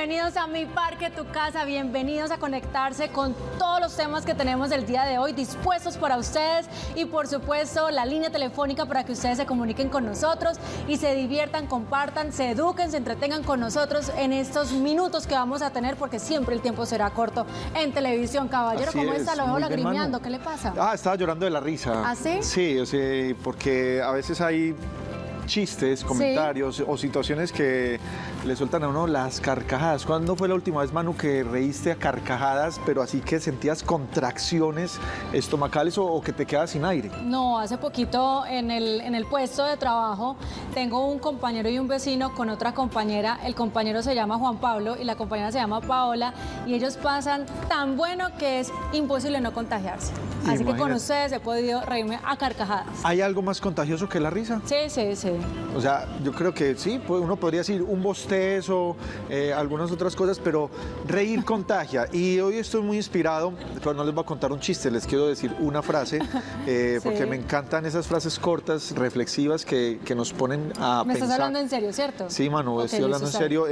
bienvenidos a Mi Parque, Tu Casa, bienvenidos a conectarse con todos los temas que tenemos el día de hoy dispuestos para ustedes y por supuesto la línea telefónica para que ustedes se comuniquen con nosotros y se diviertan, compartan, se eduquen, se entretengan con nosotros en estos minutos que vamos a tener porque siempre el tiempo será corto en televisión. Caballero, Así ¿cómo es, está? Lo veo muy bien, lagrimeando, Manu. ¿qué le pasa? Estaba llorando de la risa. ¿Ah, sí? Sí, o sea, porque a veces hay chistes, comentarios o situaciones que le sueltan a uno las carcajadas. ¿Cuándo fue la última vez, Manu, que reíste a carcajadas, pero así que sentías contracciones estomacales o que te quedas sin aire? No, hace poquito en el puesto de trabajo tengo un compañero y un vecino con otra compañera. El compañero se llama Juan Pablo y la compañera se llama Paola y ellos pasan tan bueno que es imposible no contagiarse. Así que con ustedes he podido reírme a carcajadas. ¿Hay algo más contagioso que la risa? Sí, sí, sí. O sea, yo creo que sí, uno podría decir un bostezo, algunas otras cosas, pero reír contagia. Y hoy estoy muy inspirado, pero no les voy a contar un chiste, les quiero decir una frase, porque me encantan esas frases cortas, reflexivas, que nos ponen a pensar. ¿Me estás hablando en serio, cierto? Sí, Manu, estoy hablando en serio.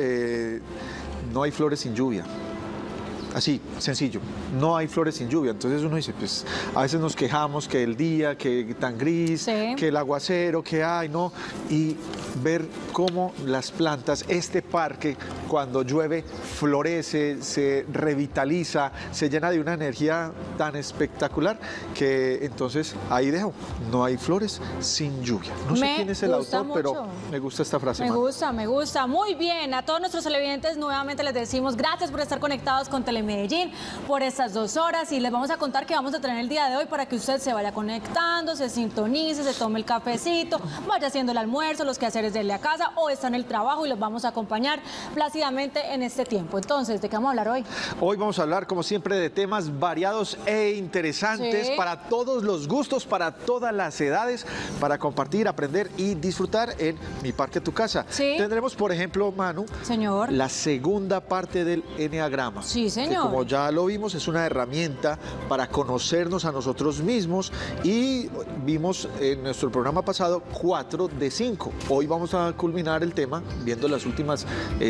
No hay flores sin lluvia. Así, sencillo, no hay flores sin lluvia. Entonces uno dice, pues a veces nos quejamos que el día, que tan gris, que el aguacero, que hay, ¿no? Y ver cómo las plantas, este parque, cuando llueve, florece, se revitaliza, se llena de una energía tan espectacular que entonces ahí dejo, no hay flores sin lluvia. No sé quién es el autor, pero me gusta esta frase. Me gusta. Muy bien, a todos nuestros televidentes nuevamente les decimos gracias por estar conectados con Telemedellín por estas 2 horas y les vamos a contar que vamos a tener el día de hoy para que usted se vaya conectando, se sintonice, se tome el cafecito, vaya haciendo el almuerzo, los quehaceres de la casa o está en el trabajo y los vamos a acompañar plácidamente en este tiempo. Entonces, ¿de qué vamos a hablar hoy? Hoy vamos a hablar, como siempre, de temas variados e interesantes para todos los gustos, para todas las edades, para compartir, aprender y disfrutar en Mi Parque, Tu Casa. Tendremos, por ejemplo, Manu, la segunda parte del Eneagrama. Sí, señor. Que como ya lo vimos, es una herramienta para conocernos a nosotros mismos y vimos en nuestro programa pasado 4 de 5. Hoy vamos a culminar el tema viendo los últimos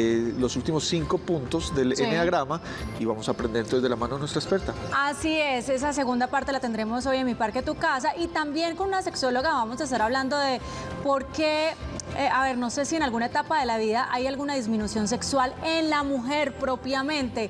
5 puntos del Eneagrama y vamos a aprender entonces de la mano de nuestra experta. Así es, esa segunda parte la tendremos hoy en Mi Parque, Tu Casa y también con una sexóloga vamos a estar hablando de por qué, a ver, no sé si en alguna etapa de la vida hay alguna disminución sexual en la mujer propiamente.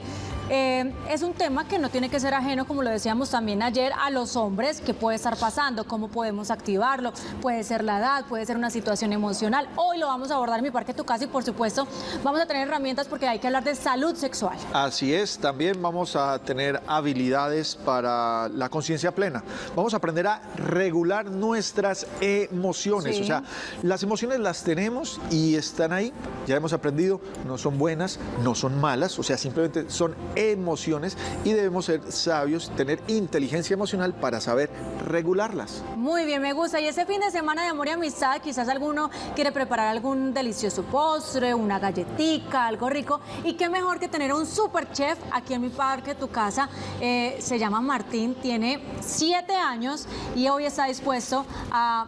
Es un tema que no tiene que ser ajeno, como lo decíamos también ayer, a los hombres, que puede estar pasando, cómo podemos activarlo, puede ser la edad, puede ser una situación emocional. Hoy lo vamos a abordar en Mi Parque, Tu Casa y por supuesto vamos a tener herramientas porque hay que hablar de salud sexual. Así es, también vamos a tener habilidades para la conciencia plena. Vamos a aprender a regular nuestras emociones, o sea, las emociones las tenemos y están ahí, ya hemos aprendido, no son buenas, no son malas, o sea, simplemente son emociones y debemos ser sabios, tener inteligencia emocional para saber regularlas. Muy bien, me gusta. Y ese fin de semana de amor y amistad, quizás alguno quiere preparar algún delicioso postre, una galletica, algo rico. Y qué mejor que tener un super chef aquí en Mi Parque, Tu Casa. Se llama Martín, tiene 7 años y hoy está dispuesto a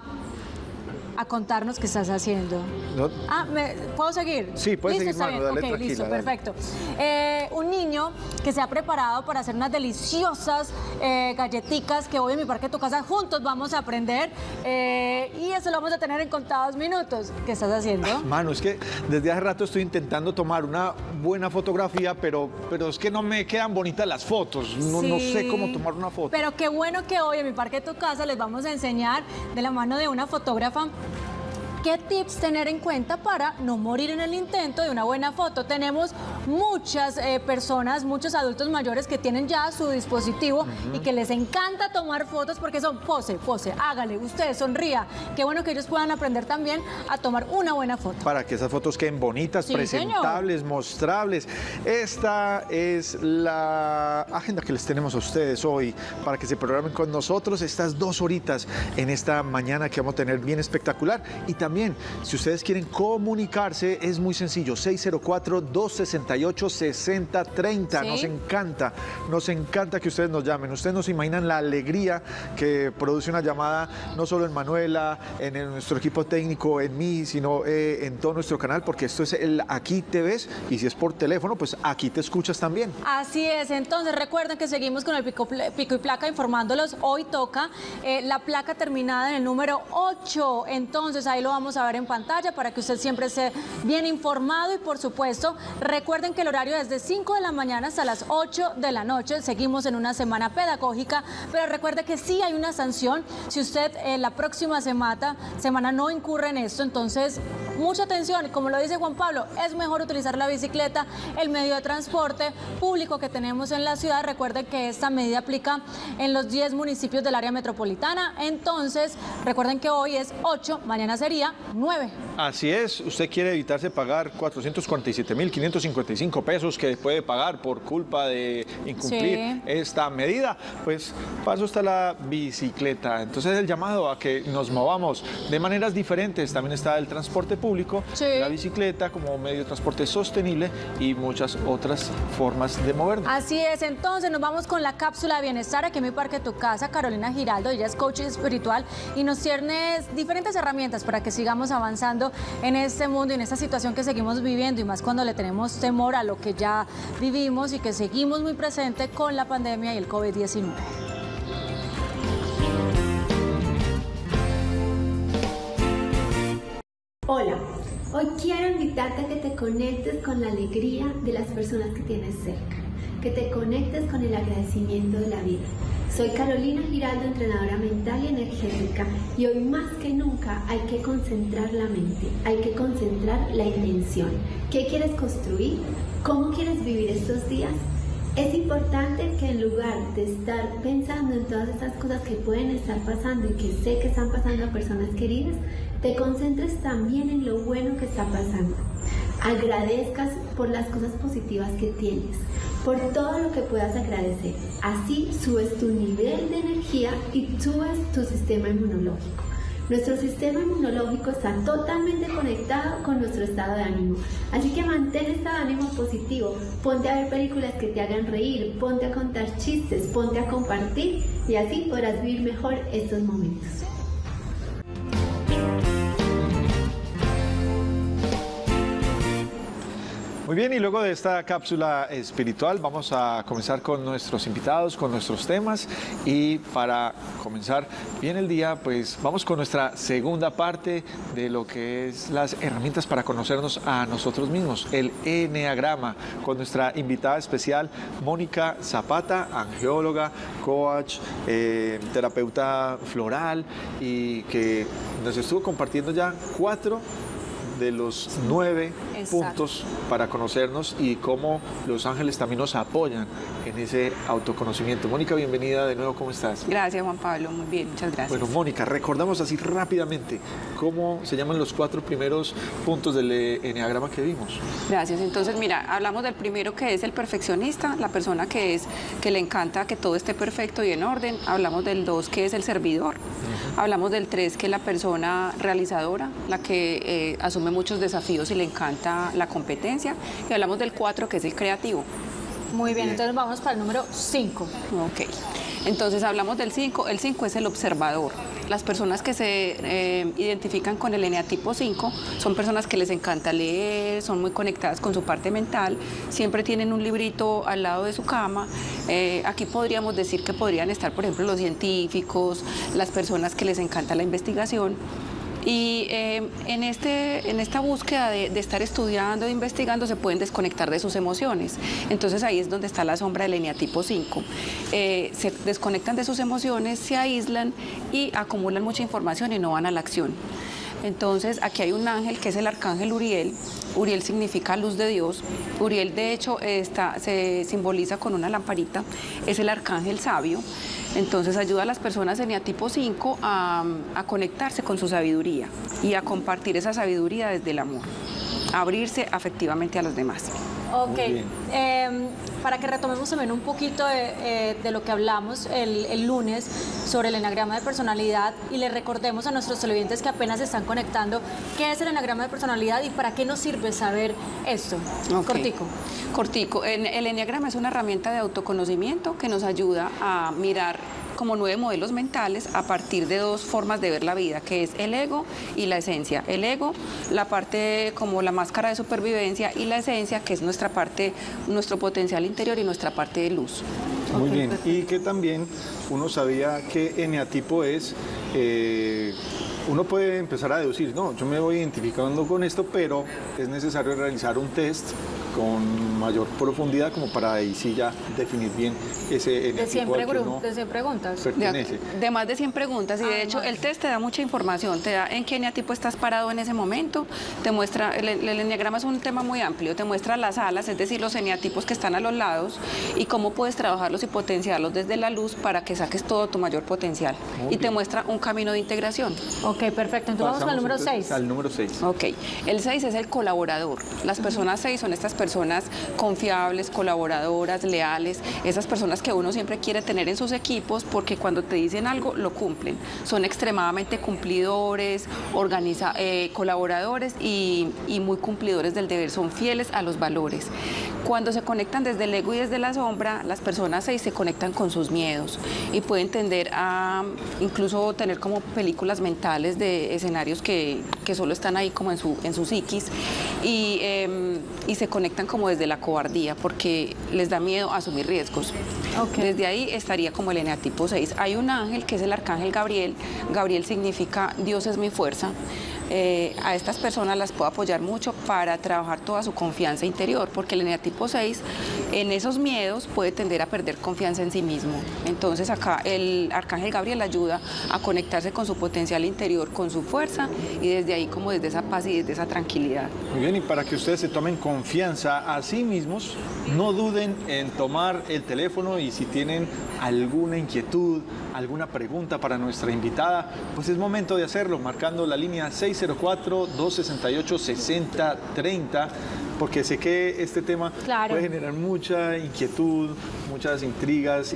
contarnos qué estás haciendo. ¿No? ¿Puedo seguir? Sí, puedes seguir, Manu, dale, tranquila. Listo, dale. perfecto. Un niño que se ha preparado para hacer unas deliciosas galletitas que hoy en Mi Parque, Tu Casa juntos vamos a aprender y eso lo vamos a tener en contados minutos. ¿Qué estás haciendo? Manu, es que desde hace rato estoy intentando tomar una buena fotografía, pero es que no me quedan bonitas las fotos. No sé cómo tomar una foto. Pero qué bueno que hoy en Mi Parque, Tu Casa les vamos a enseñar de la mano de una fotógrafa qué tips tener en cuenta para no morir en el intento de una buena foto. Tenemos muchas personas, muchos adultos mayores que tienen ya su dispositivo y que les encanta tomar fotos porque son pose, hágale, usted sonría. Qué bueno que ellos puedan aprender también a tomar una buena foto. Para que esas fotos queden bonitas, presentables, mostrables. Esta es la agenda que les tenemos a ustedes hoy para que se programen con nosotros estas 2 horitas en esta mañana que vamos a tener bien espectacular y también también, si ustedes quieren comunicarse, es muy sencillo, 604-268-6030. ¿Sí? Nos encanta que ustedes nos llamen. Ustedes no se imaginan la alegría que produce una llamada, no solo en Manuela, en nuestro equipo técnico, en mí, sino en todo nuestro canal, porque esto es el Aquí Te Ves, y si es por teléfono, pues aquí te escuchas también. Así es, entonces recuerden que seguimos con el pico y placa informándolos. Hoy toca la placa terminada en el número 8, entonces ahí lo vamos a ver en pantalla para que usted siempre esté bien informado, y por supuesto recuerden que el horario es de 5 de la mañana hasta las 8 de la noche. Seguimos en una semana pedagógica, pero recuerde que sí hay una sanción si usted la próxima semana no incurre en esto. Entonces mucha atención, como lo dice Juan Pablo, es mejor utilizar la bicicleta, el medio de transporte público que tenemos en la ciudad. Recuerden que esta medida aplica en los 10 municipios del área metropolitana. Entonces recuerden que hoy es 8, mañana sería 9. Así es, usted quiere evitarse pagar 447.555 pesos que puede pagar por culpa de incumplir esta medida, pues para eso está la bicicleta. Entonces el llamado a que nos movamos de maneras diferentes. También está el transporte público, la bicicleta como medio de transporte sostenible y muchas otras formas de movernos. Así es, entonces nos vamos con la cápsula de bienestar aquí en Mi Parque Tu Casa. Carolina Giraldo, ella es coach espiritual y nos tiene diferentes herramientas para que sigamos avanzando en este mundo y en esta situación que seguimos viviendo, y más cuando le tenemos temor a lo que ya vivimos y que seguimos muy presente con la pandemia y el COVID-19. Hola, hoy quiero invitarte a que te conectes con la alegría de las personas que tienes cerca, que te conectes con el agradecimiento de la vida. Soy Carolina Giraldo, entrenadora mental y energética, y hoy más que nunca hay que concentrar la mente, hay que concentrar la intención. ¿Qué quieres construir? ¿Cómo quieres vivir estos días? Es importante que en lugar de estar pensando en todas estas cosas que pueden estar pasando y que sé que están pasando a personas queridas, te concentres también en lo bueno que está pasando. Agradezcas por las cosas positivas que tienes, por todo lo que puedas agradecer. Así subes tu nivel de energía y subes tu sistema inmunológico. Nuestro sistema inmunológico está totalmente conectado con nuestro estado de ánimo, así que mantén estado de ánimo positivo, ponte a ver películas que te hagan reír, ponte a contar chistes, ponte a compartir, y así podrás vivir mejor estos momentos. Muy bien, y luego de esta cápsula espiritual vamos a comenzar con nuestros invitados, con nuestros temas, y para comenzar bien el día, pues vamos con nuestra segunda parte de lo que es las herramientas para conocernos a nosotros mismos, el Eneagrama, con nuestra invitada especial, Mónica Zapata, angeóloga, coach, terapeuta floral, y que nos estuvo compartiendo ya 4 de los 9 puntos para conocernos y cómo los ángeles también nos apoyan en ese autoconocimiento. Mónica, bienvenida de nuevo, ¿cómo estás? Gracias, Juan Pablo, muy bien, muchas gracias. Bueno, Mónica, recordamos así rápidamente cómo se llaman los 4 primeros puntos del eneagrama que vimos. Gracias, entonces mira, hablamos del primero, que es el perfeccionista, la persona que le encanta que todo esté perfecto y en orden. Hablamos del 2, que es el servidor. Hablamos del 3, que es la persona realizadora, la que asume muchos desafíos y le encanta la competencia. Y hablamos del 4, que es el creativo. Muy bien, entonces vamos para el número 5. Ok, entonces hablamos del 5. El 5 es el observador. Las personas que se identifican con el eneatipo 5 son personas que les encanta leer, son muy conectadas con su parte mental, siempre tienen un librito al lado de su cama. Aquí podríamos decir que podrían estar, por ejemplo, los científicos, las personas que les encanta la investigación. Y en esta búsqueda de estar estudiando, de investigando, se pueden desconectar de sus emociones. Entonces ahí es donde está la sombra del eneatipo 5. Se desconectan de sus emociones, se aíslan y acumulan mucha información y no van a la acción. Entonces aquí hay un ángel que es el arcángel Uriel. Uriel significa luz de Dios. Uriel de hecho se simboliza con una lamparita, es el arcángel sabio. Entonces ayuda a las personas eneatipo 5 a conectarse con su sabiduría y a compartir esa sabiduría desde el amor, a abrirse afectivamente a los demás. Ok, para que retomemos también un poquito de lo que hablamos el lunes sobre el eneagrama de personalidad y le recordemos a nuestros televidentes que apenas se están conectando qué es el eneagrama de personalidad y para qué nos sirve saber esto. Okay. Cortico. El eneagrama es una herramienta de autoconocimiento que nos ayuda a mirar como 9 modelos mentales a partir de 2 formas de ver la vida, que es el ego y la esencia. El ego, la parte como la máscara de supervivencia, y la esencia, que es nuestra parte, nuestro potencial interior y nuestra parte de luz. Muy bien, y que también uno sabía qué eneatipo es, uno puede empezar a deducir, no, yo me voy identificando con esto, pero es necesario realizar un test con mayor profundidad como para ahí sí ya definir bien ese eneatipo al que uno de 100 preguntas. pertenece. De más de 100 preguntas, y de hecho el test te da mucha información, te da en qué eneatipo estás parado en ese momento, te muestra, el eneagrama es un tema muy amplio, te muestra las alas, es decir, los eneatipos que están a los lados y cómo puedes trabajarlos y potenciarlos desde la luz para que saques todo tu mayor potencial. Y te muestra un camino de integración. Ok, perfecto. Entonces vamos con el número 6. Al número 6. Ok, el 6 es el colaborador. Las personas 6 son estas personas confiables, colaboradoras, leales, esas personas que uno siempre quiere tener en sus equipos porque cuando te dicen algo lo cumplen. Son extremadamente cumplidores, colaboradores y muy cumplidores del deber, son fieles a los valores. Cuando se conectan desde el ego y desde la sombra, las personas 6 se conectan con sus miedos y pueden tender a incluso tener como películas mentales de escenarios que solo están ahí como en su psiquis y se conectan como desde la cobardía porque les da miedo asumir riesgos. Okay. Desde ahí estaría como el eneatipo 6. Hay un ángel que es el arcángel Gabriel. Gabriel significa Dios es mi fuerza. A estas personas las puedo apoyar mucho para trabajar toda su confianza interior, porque el eneatipo 6 en esos miedos puede tender a perder confianza en sí mismo. Entonces acá el arcángel Gabriel ayuda a conectarse con su potencial interior, con su fuerza y desde ahí como desde esa paz y desde esa tranquilidad. Muy bien, y para que ustedes se tomen confianza a sí mismos, no duden en tomar el teléfono y si tienen alguna inquietud, alguna pregunta para nuestra invitada, pues es momento de hacerlo, marcando la línea 604-268-6030, porque sé que este tema puede generar mucha inquietud, muchas intrigas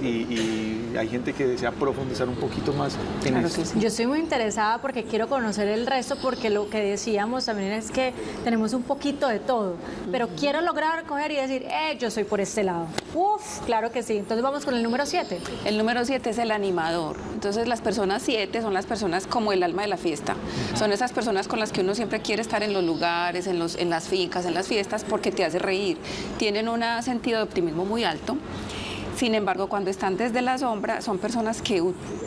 y hay gente que desea profundizar un poquito más en esto. Sí. Yo estoy muy interesada porque quiero conocer el resto, porque lo que decíamos también es que tenemos un poquito de todo, pero quiero lograr coger y decir, yo soy por este lado. Uf, claro que sí. Entonces vamos con el número 7. El número 7 es el animador. Entonces las personas 7 son las personas como el alma de la fiesta. Son esas personas con las que uno siempre quiere estar en los lugares, en las fincas, en las fiestas, porque te hace reír. Tienen un sentido de optimismo muy alto. Sin embargo, cuando están desde la sombra, son personas que,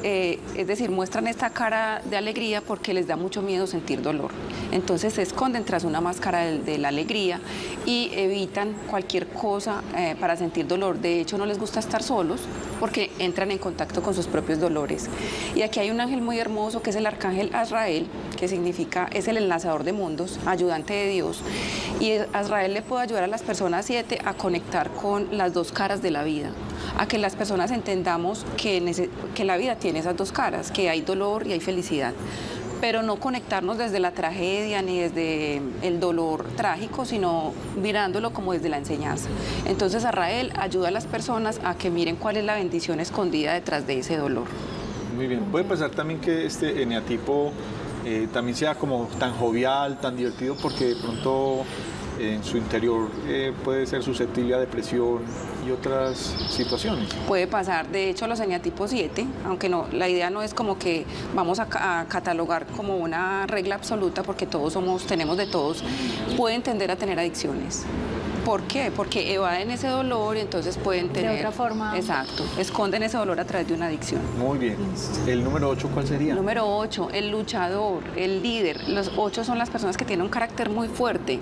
es decir, muestran esta cara de alegría porque les da mucho miedo sentir dolor. Entonces se esconden tras una máscara de la alegría y evitan cualquier cosa para sentir dolor. De hecho, no les gusta estar solos porque entran en contacto con sus propios dolores. Y aquí hay un ángel muy hermoso que es el arcángel Azrael, que significa, es el enlazador de mundos, ayudante de Dios. Y Azrael le puede ayudar a las personas 7 a conectar con las 2 caras de la vida, a que las personas entendamos que la vida tiene esas 2 caras, que hay dolor y hay felicidad, pero no conectarnos desde la tragedia ni desde el dolor trágico, sino mirándolo como desde la enseñanza. Entonces Azrael ayuda a las personas a que miren cuál es la bendición escondida detrás de ese dolor. Muy bien, puede pasar también que este eneatipo también sea como tan jovial, tan divertido, porque de pronto en su interior puede ser susceptible a depresión y otras situaciones. Puede pasar. De hecho, los eneatipos 7, aunque no, la idea no es como que vamos a catalogar como una regla absoluta, porque todos tenemos de todos, pueden tender a tener adicciones. ¿Por qué? Porque evaden ese dolor y entonces pueden tener... De otra forma. Exacto, esconden ese dolor a través de una adicción. Muy bien. ¿El número 8 cuál sería? El número 8, el luchador, el líder. Los 8 son las personas que tienen un carácter muy fuerte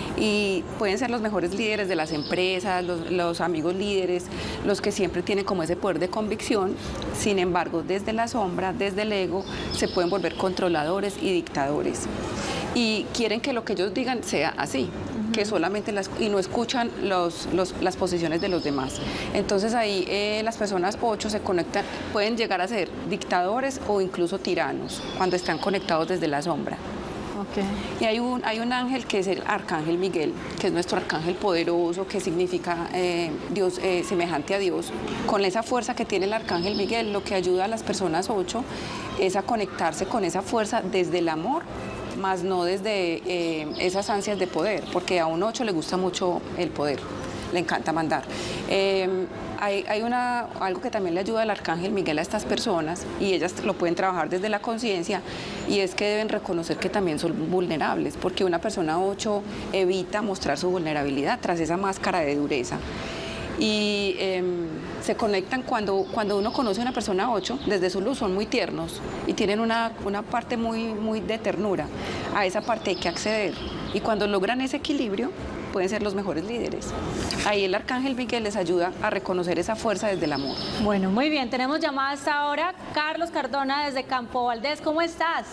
y pueden ser los mejores líderes de las empresas, los amigos líderes, los que siempre tienen como ese poder de convicción. Sin embargo, desde la sombra, desde el ego, se pueden volver controladores y dictadores. Y quieren que lo que ellos digan sea así, que solamente y no escuchan las posiciones de los demás. Entonces ahí las personas 8 se conectan, pueden llegar a ser dictadores o incluso tiranos cuando están conectados desde la sombra. Okay. Y hay un ángel que es el Arcángel Miguel, que es nuestro arcángel poderoso, que significa Dios, semejante a Dios. Con esa fuerza que tiene el Arcángel Miguel, lo que ayuda a las personas 8 es a conectarse con esa fuerza desde el amor, más no desde esas ansias de poder, porque a un 8 le gusta mucho el poder, le encanta mandar. Hay algo que también le ayuda al Arcángel Miguel a estas personas, y ellas lo pueden trabajar desde la conciencia, y es que deben reconocer que también son vulnerables, porque una persona 8 evita mostrar su vulnerabilidad tras esa máscara de dureza. Y se conectan cuando uno conoce a una persona 8, desde su luz son muy tiernos y tienen una parte muy de ternura. A esa parte hay que acceder, y cuando logran ese equilibrio pueden ser los mejores líderes. Ahí el Arcángel Miguel les ayuda a reconocer esa fuerza desde el amor. Bueno, muy bien, tenemos llamada hasta ahora. Carlos Cardona desde Campo Valdés, ¿cómo estás?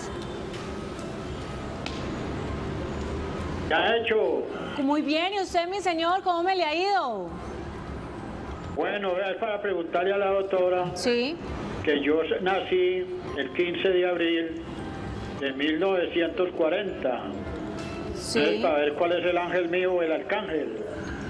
¿Qué ha hecho? Muy bien, ¿y usted, mi señor, cómo me le ha ido? Bueno, es para preguntarle a la doctora Sí. que yo nací el 15 de abril de 1940. Sí. Entonces, para ver cuál es el ángel mío o el arcángel.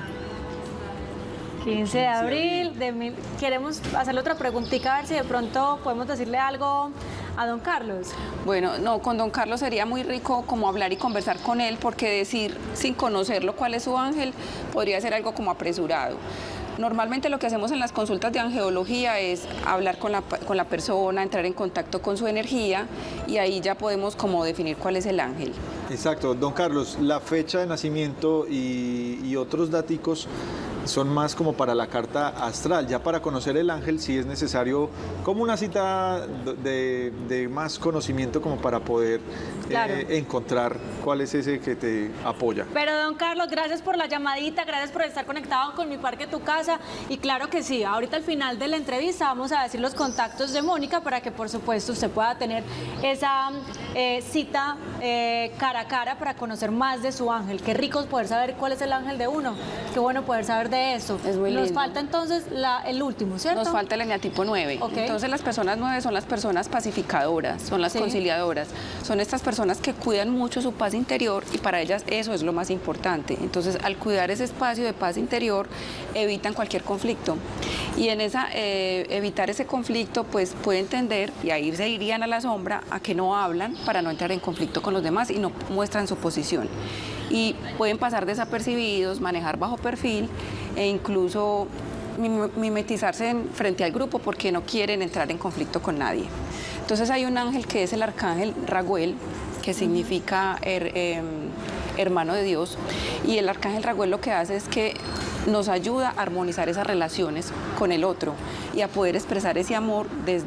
15 de abril. Queremos hacerle otra preguntita, a ver si de pronto podemos decirle algo a don Carlos. Bueno, no, con don Carlos sería muy rico como hablar y conversar con él, porque decir sin conocerlo cuál es su ángel podría ser algo como apresurado. Normalmente lo que hacemos en las consultas de angeología es hablar con la persona, entrar en contacto con su energía, y ahí ya podemos como definir cuál es el ángel. Exacto, don Carlos, la fecha de nacimiento y otros daticos son más como para la carta astral. Ya para conocer el ángel sí es necesario como una cita de más conocimiento, como para poder Claro. Encontrar cuál es ese que te apoya. Pero don Carlos, gracias por la llamadita, gracias por estar conectado con Mi Parque Tu Casa, y claro que sí, ahorita al final de la entrevista vamos a decir los contactos de Mónica para que por supuesto usted pueda tener esa cita cara a cara para conocer más de su ángel. Qué rico poder saber cuál es el ángel de uno, qué bueno poder saber de eso. Es muy Nos lindo. falta entonces el último, ¿cierto? Nos falta el eneatipo 9. Ok. Entonces las personas 9 son las personas pacificadoras, son las Sí. conciliadoras, son estas personas que cuidan mucho su paz interior, y para ellas eso es lo más importante. Entonces, al cuidar ese espacio de paz interior, evitan cualquier conflicto. Y en evitar ese conflicto, pues pueden tender, y ahí se irían a la sombra, a que no hablan para no entrar en conflicto con los demás y no muestran su posición. Y pueden pasar desapercibidos, manejar bajo perfil, e incluso mimetizarse frente al grupo porque no quieren entrar en conflicto con nadie. Entonces hay un ángel que es el Arcángel Raguel, que significa hermano de Dios, y el Arcángel Raguel lo que hace es que nos ayuda a armonizar esas relaciones con el otro y a poder expresar ese amor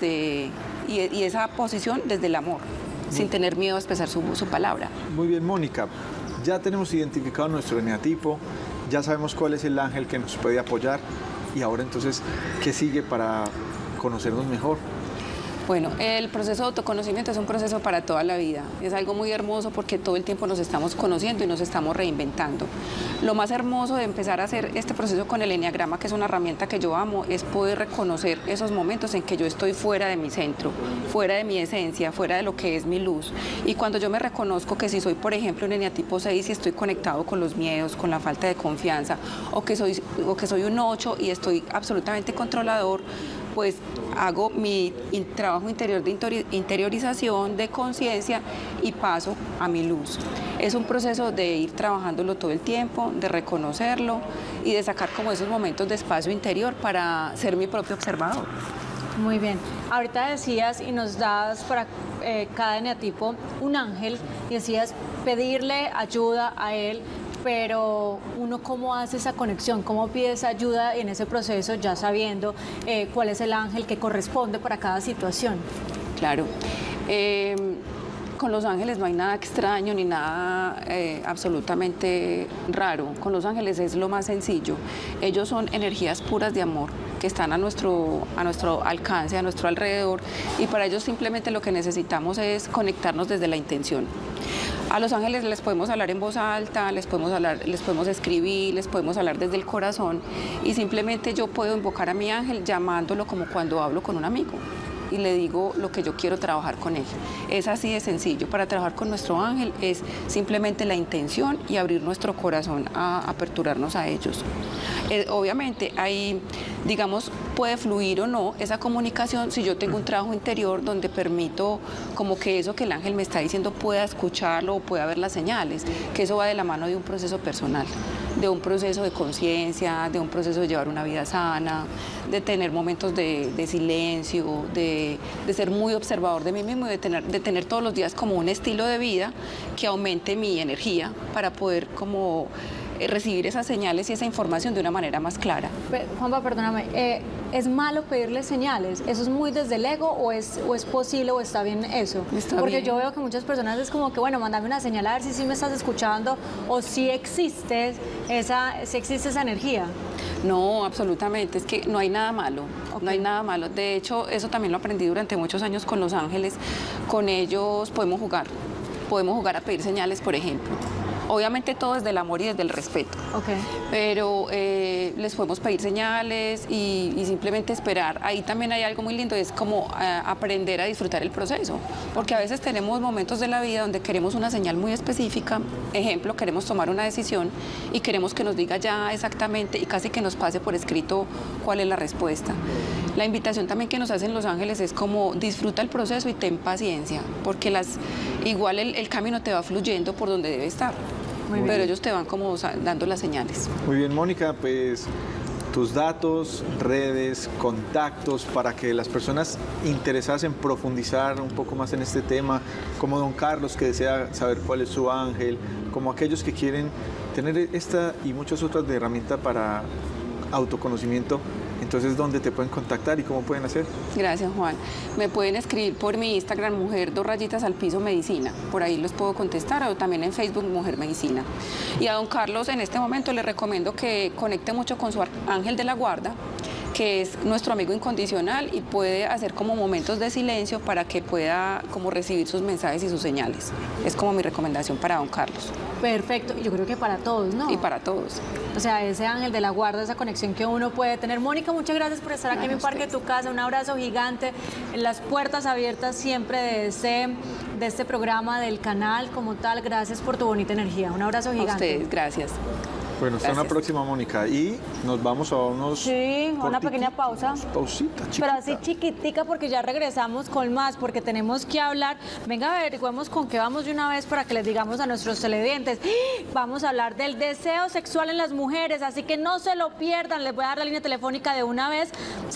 y esa posición desde el amor, sin tener miedo a expresar su palabra. Muy bien, Mónica, ya tenemos identificado nuestro eneatipo, ya sabemos cuál es el ángel que nos puede apoyar, y ahora entonces, ¿qué sigue para conocernos mejor? Bueno, el proceso de autoconocimiento es un proceso para toda la vida. Es algo muy hermoso porque todo el tiempo nos estamos conociendo y nos estamos reinventando. Lo más hermoso de empezar a hacer este proceso con el eneagrama, que es una herramienta que yo amo, es poder reconocer esos momentos en que yo estoy fuera de mi centro, fuera de mi esencia, fuera de lo que es mi luz. Y cuando yo me reconozco que si soy, por ejemplo, un eneatipo 6 y estoy conectado con los miedos, con la falta de confianza, o que soy un 8 y estoy absolutamente controlador, pues hago mi trabajo interior de interiorización, de conciencia, y paso a mi luz. Es un proceso de ir trabajándolo todo el tiempo, de reconocerlo y de sacar como esos momentos de espacio interior para ser mi propio observador. Muy bien. Ahorita decías y nos das para cada eneatipo un ángel, y decías pedirle ayuda a él, pero uno cómo hace esa conexión, cómo pide esa ayuda en ese proceso, ya sabiendo cuál es el ángel que corresponde para cada situación. Claro. Con los ángeles no hay nada extraño ni nada absolutamente raro. Con los ángeles es lo más sencillo. Ellos son energías puras de amor que están a nuestro alcance, a nuestro alrededor, y para ellos simplemente lo que necesitamos es conectarnos desde la intención. A los ángeles les podemos hablar en voz alta, les podemos escribir, les podemos hablar desde el corazón, y simplemente yo puedo invocar a mi ángel llamándolo como cuando hablo con un amigo. y le digo lo que yo quiero trabajar con él. Es así de sencillo. Para trabajar con nuestro ángel es simplemente la intención y abrir nuestro corazón a aperturarnos a ellos. Obviamente hay, digamos, puede fluir o no esa comunicación si yo tengo un trabajo interior donde permito como que eso que el ángel me está diciendo pueda escucharlo o pueda ver las señales, que eso va de la mano de un proceso personal, de un proceso de conciencia, de un proceso de llevar una vida sana, de tener momentos de silencio, de ser muy observador de mí mismo y de tener todos los días como un estilo de vida que aumente mi energía para poder como recibir esas señales y esa información de una manera más clara. Juanpa, perdóname, ¿es malo pedirle señales? ¿Eso es muy desde el ego o es posible o está bien eso? Porque yo veo que muchas personas es como que, bueno, mándame una señal a ver si sí me estás escuchando o si existe esa energía. No, absolutamente, es que no hay nada malo, no hay nada malo. De hecho, eso también lo aprendí durante muchos años con los ángeles. Con ellos podemos jugar a pedir señales, por ejemplo. Obviamente todo desde el amor y desde el respeto, pero les podemos pedir señales y simplemente esperar. Ahí también hay algo muy lindo, es como aprender a disfrutar el proceso, porque a veces tenemos momentos de la vida donde queremos una señal muy específica, ejemplo, queremos tomar una decisión y queremos que nos diga ya exactamente y casi que nos pase por escrito cuál es la respuesta. La invitación también que nos hacen los ángeles es como disfruta el proceso y ten paciencia, porque igual el camino te va fluyendo por donde debe estar. Pero ellos te van como dando las señales. Muy bien, Mónica, pues tus datos, redes, contactos para que las personas interesadas en profundizar un poco más en este tema, como don Carlos que desea saber cuál es su ángel, como aquellos que quieren tener esta y muchas otras de herramientas para autoconocimiento. Entonces, ¿dónde te pueden contactar y cómo pueden hacer? Gracias, Juan. Me pueden escribir por mi Instagram, mujer_medicina. Por ahí los puedo contestar, o también en Facebook, Mujer Medicina. Y a don Carlos, en este momento, le recomiendo que conecte mucho con su ángel de la guarda, que es nuestro amigo incondicional y puede hacer como momentos de silencio para que pueda como recibir sus mensajes y sus señales. Es como mi recomendación para don Carlos. Perfecto, yo creo que para todos, ¿no? Y para todos. O sea, ese ángel de la guarda, esa conexión que uno puede tener. Mónica, muchas gracias por estar aquí en mi Parque Tu Casa. Un abrazo gigante. Las puertas abiertas siempre de este programa, del canal como tal. Gracias por tu bonita energía. Un abrazo gigante. A ustedes, gracias. Bueno, hasta una próxima, Mónica. Y nos vamos a unos... Sí, una pequeña pausa. Pausita, chiquita. Pero así chiquitica porque ya regresamos con más, porque tenemos que hablar. Venga, averiguemos con qué vamos de una vez para que les digamos a nuestros televidentes. Vamos a hablar del deseo sexual en las mujeres, así que no se lo pierdan. Les voy a dar la línea telefónica de una vez,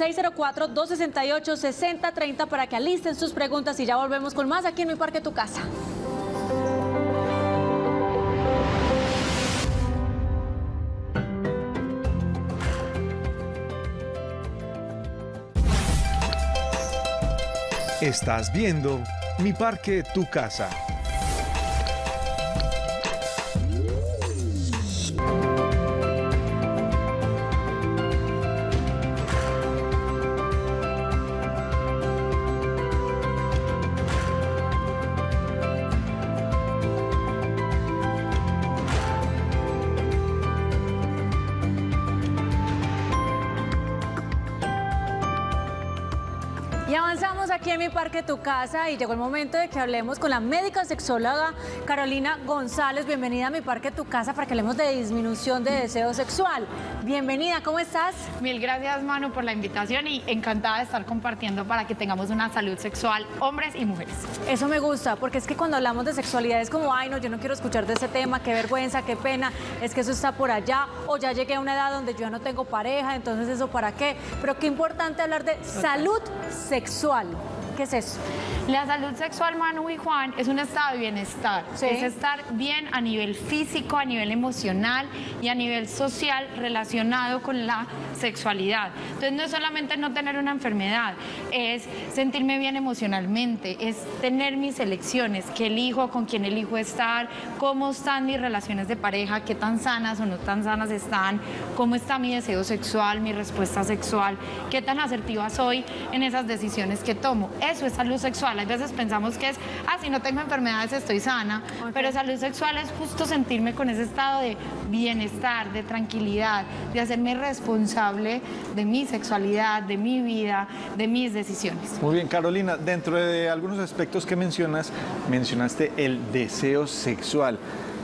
604-268-6030 para que alisten sus preguntas y ya volvemos con más aquí en Mi Parque Tu Casa. Estás viendo Mi Parque Tu Casa. Aquí en Mi Parque Tu Casa y llegó el momento de que hablemos con la médica sexóloga Carolina González. Bienvenida a Mi Parque Tu Casa para que hablemos de disminución de deseo sexual. Bienvenida, ¿cómo estás? Mil gracias, Manu, por la invitación y encantada de estar compartiendo para que tengamos una salud sexual, hombres y mujeres. Eso me gusta, porque es que cuando hablamos de sexualidad es como, ay, no, yo no quiero escuchar de ese tema, qué vergüenza, qué pena, es que eso está por allá, o ya llegué a una edad donde yo ya no tengo pareja, entonces eso para qué. Pero qué importante hablar de salud sexual. ¿Qué es eso? La salud sexual, Manu y Juan, es un estado de bienestar. ¿Sí? Es estar bien a nivel físico, a nivel emocional y a nivel social relacionado con la sexualidad. Entonces no es solamente no tener una enfermedad, es sentirme bien emocionalmente, es tener mis elecciones, qué elijo, con quién elijo estar, cómo están mis relaciones de pareja, qué tan sanas o no tan sanas están, cómo está mi deseo sexual, mi respuesta sexual, qué tan asertiva soy en esas decisiones que tomo. Eso es salud sexual. sexual. Hay veces pensamos que es, si no tengo enfermedades estoy sana, pero salud sexual es justo sentirme con ese estado de bienestar, de tranquilidad, de hacerme responsable de mi sexualidad, de mi vida, de mis decisiones. Muy bien, Carolina, dentro de algunos aspectos que mencionaste el deseo sexual.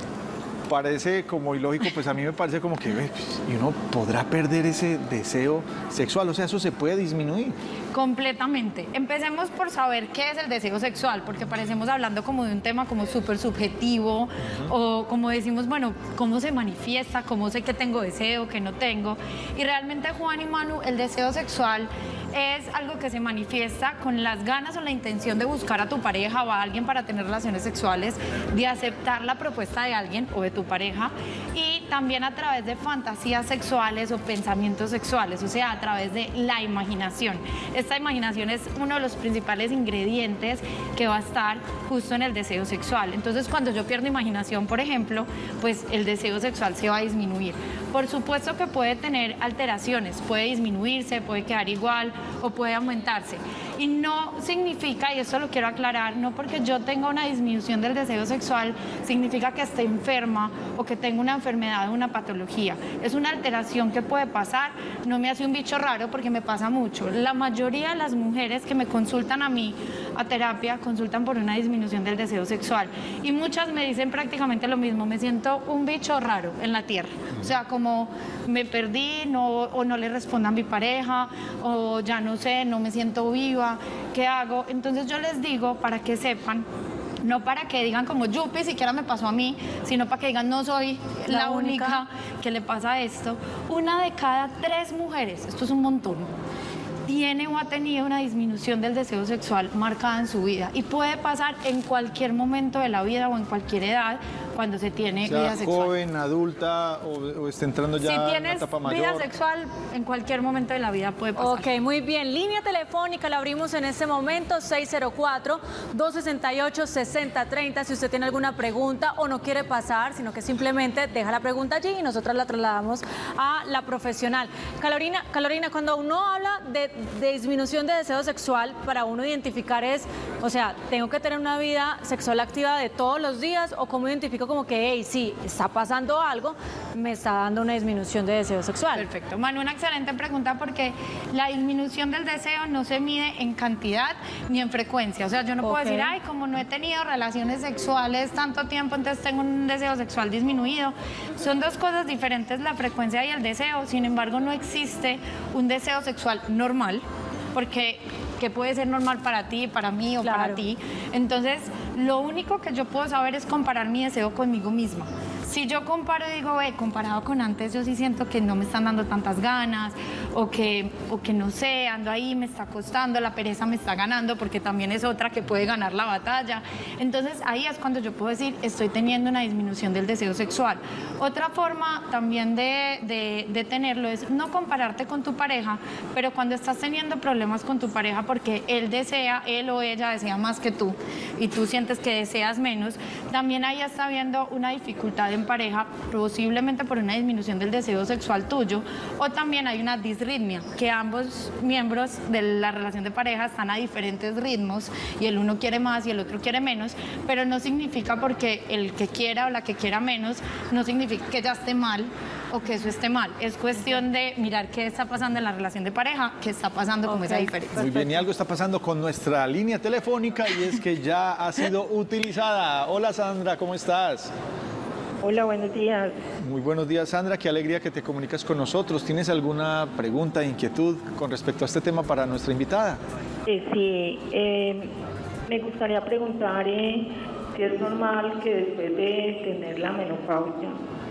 Parece como ilógico, pues a mí me parece como que y uno podrá perder ese deseo sexual, o sea, eso se puede disminuir. Completamente. Empecemos por saber qué es el deseo sexual, porque parecemos hablando como de un tema como súper subjetivo, o como decimos, bueno, ¿cómo se manifiesta? ¿Cómo sé que tengo deseo, que no tengo? Y realmente, Juan y Manu, el deseo sexual es algo que se manifiesta con las ganas o la intención de buscar a tu pareja o a alguien para tener relaciones sexuales, de aceptar la propuesta de alguien o de tu pareja, y también a través de fantasías sexuales o pensamientos sexuales, o sea, a través de la imaginación. Esta imaginación es uno de los principales ingredientes que va a estar justo en el deseo sexual. Entonces, cuando yo pierdo imaginación, por ejemplo, pues el deseo sexual se va a disminuir. Por supuesto que puede tener alteraciones, puede disminuirse, puede quedar igual o puede aumentarse. Y no significa, y esto lo quiero aclarar, no porque yo tenga una disminución del deseo sexual, significa que esté enferma o que tenga una enfermedad o una patología. Es una alteración que puede pasar, no me hace un bicho raro porque me pasa mucho. La mayoría de las mujeres que me consultan a mí a terapia consultan por una disminución del deseo sexual. Y muchas me dicen prácticamente lo mismo, me siento un bicho raro en la tierra. O sea, como me perdí, o no le respondo a mi pareja, o ya no sé, no me siento viva, ¿qué hago? Entonces yo les digo, para que sepan, no para que digan como yupi, siquiera me pasó a mí, sino para que digan no soy la única que le pasa esto. 1 de cada 3 mujeres, esto es un montón, tiene o ha tenido una disminución del deseo sexual marcada en su vida, y puede pasar en cualquier momento de la vida o en cualquier edad cuando se tiene vida sexual. Joven, adulta o está entrando ya en una etapa mayor. Si tienes vida sexual, en cualquier momento de la vida puede pasar. Ok, muy bien. Línea telefónica la abrimos en este momento, 604-268-6030. Si usted tiene alguna pregunta o no quiere pasar, sino que simplemente deja la pregunta allí y nosotros la trasladamos a la profesional. Carolina, cuando uno habla de disminución de deseo sexual, para uno identificar es, o sea, ¿tengo que tener una vida sexual activa de todos los días? ¿O cómo identifico como que, hey, sí, está pasando algo, me está dando una disminución de deseo sexual? Perfecto. Manu, una excelente pregunta, porque la disminución del deseo no se mide en cantidad ni en frecuencia. O sea, yo no puedo decir, ay, como no he tenido relaciones sexuales tanto tiempo, entonces tengo un deseo sexual disminuido. Son dos cosas diferentes, la frecuencia y el deseo. Sin embargo, no existe un deseo sexual normal, porque que puede ser normal para ti, para mí o para ti. Entonces, lo único que yo puedo saber es comparar mi deseo conmigo misma. Si yo comparo y digo, comparado con antes, yo sí siento que no me están dando tantas ganas, o que no sé, ando ahí, me está costando, la pereza me está ganando, porque también es otra que puede ganar la batalla. Entonces, ahí es cuando yo puedo decir, estoy teniendo una disminución del deseo sexual. Otra forma también de tenerlo es no compararte con tu pareja, pero cuando estás teniendo problemas con tu pareja porque él o ella desea más que tú y tú sientes que deseas menos, también ahí está habiendo una dificultad en pareja, posiblemente por una disminución del deseo sexual tuyo, o también hay una disritmia, que ambos miembros de la relación de pareja están a diferentes ritmos y el uno quiere más y el otro quiere menos, pero no significa porque el que quiera o la que quiera menos, no significa que ya esté mal o que eso esté mal. Es cuestión de mirar qué está pasando en la relación de pareja, qué está pasando con esa diferencia. Muy bien, y algo está pasando con nuestra línea telefónica, y es que ya ha sido utilizada. Hola Sandra, ¿cómo estás? Hola, buenos días. Muy buenos días, Sandra. Qué alegría que te comunicas con nosotros. ¿Tienes alguna pregunta, inquietud con respecto a este tema para nuestra invitada? Sí, me gustaría preguntar si es normal que después de tener la menopausia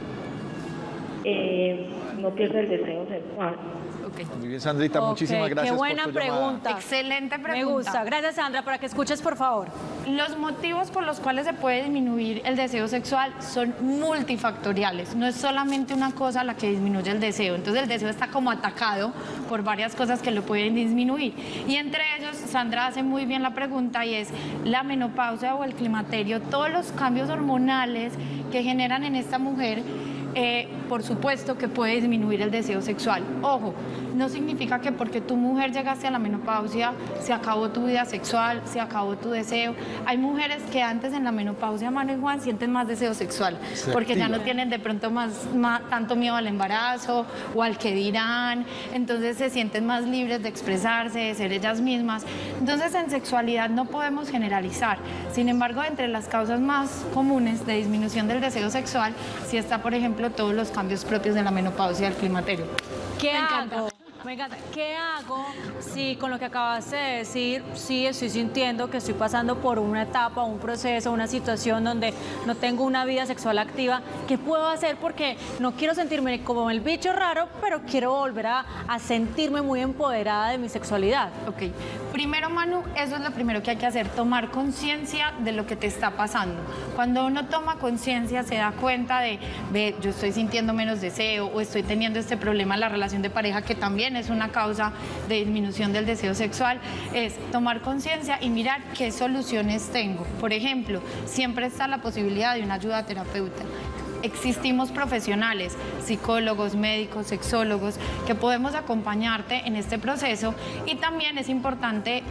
no pierda el deseo sexual. Muy bien, Sandrita, muchísimas gracias. Qué buena por tu pregunta. llamada. Excelente pregunta. Me gusta. Gracias, Sandra, para que escuches, por favor. Los motivos por los cuales se puede disminuir el deseo sexual son multifactoriales. No es solamente una cosa la que disminuye el deseo. Entonces el deseo está como atacado por varias cosas que lo pueden disminuir. Y entre ellos, Sandra hace muy bien la pregunta, y es la menopausia o el climaterio, todos los cambios hormonales que generan en esta mujer, por supuesto que puede disminuir el deseo sexual. Ojo, no significa que porque tu mujer llegaste a la menopausia se acabó tu vida sexual, se acabó tu deseo. Hay mujeres que antes en la menopausia, Manu y Juan, sienten más deseo sexual, porque ya no tienen de pronto tanto miedo al embarazo o al que dirán, entonces se sienten más libres de expresarse, de ser ellas mismas. Entonces en sexualidad no podemos generalizar. Sin embargo, entre las causas más comunes de disminución del deseo sexual, sí está, por ejemplo, todos los cambios propios de la menopausia y del climaterio. ¿Qué hago? Me encanta. ¿Qué hago si con lo que acabas de decir, sí estoy sintiendo que estoy pasando por una etapa, un proceso, una situación donde no tengo una vida sexual activa? ¿Qué puedo hacer? Porque no quiero sentirme como el bicho raro, pero quiero volver a sentirme muy empoderada de mi sexualidad. Ok. Primero, Manu, eso es lo primero que hay que hacer, tomar conciencia de lo que te está pasando. Cuando uno toma conciencia, se da cuenta de, ve, yo estoy sintiendo menos deseo o estoy teniendo este problema en la relación de pareja, que también es una causa de disminución del deseo sexual, es tomar conciencia y mirar qué soluciones tengo. Por ejemplo, siempre está la posibilidad de una ayuda terapéutica. Existimos profesionales, psicólogos, médicos, sexólogos, que podemos acompañarte en este proceso, y también es importante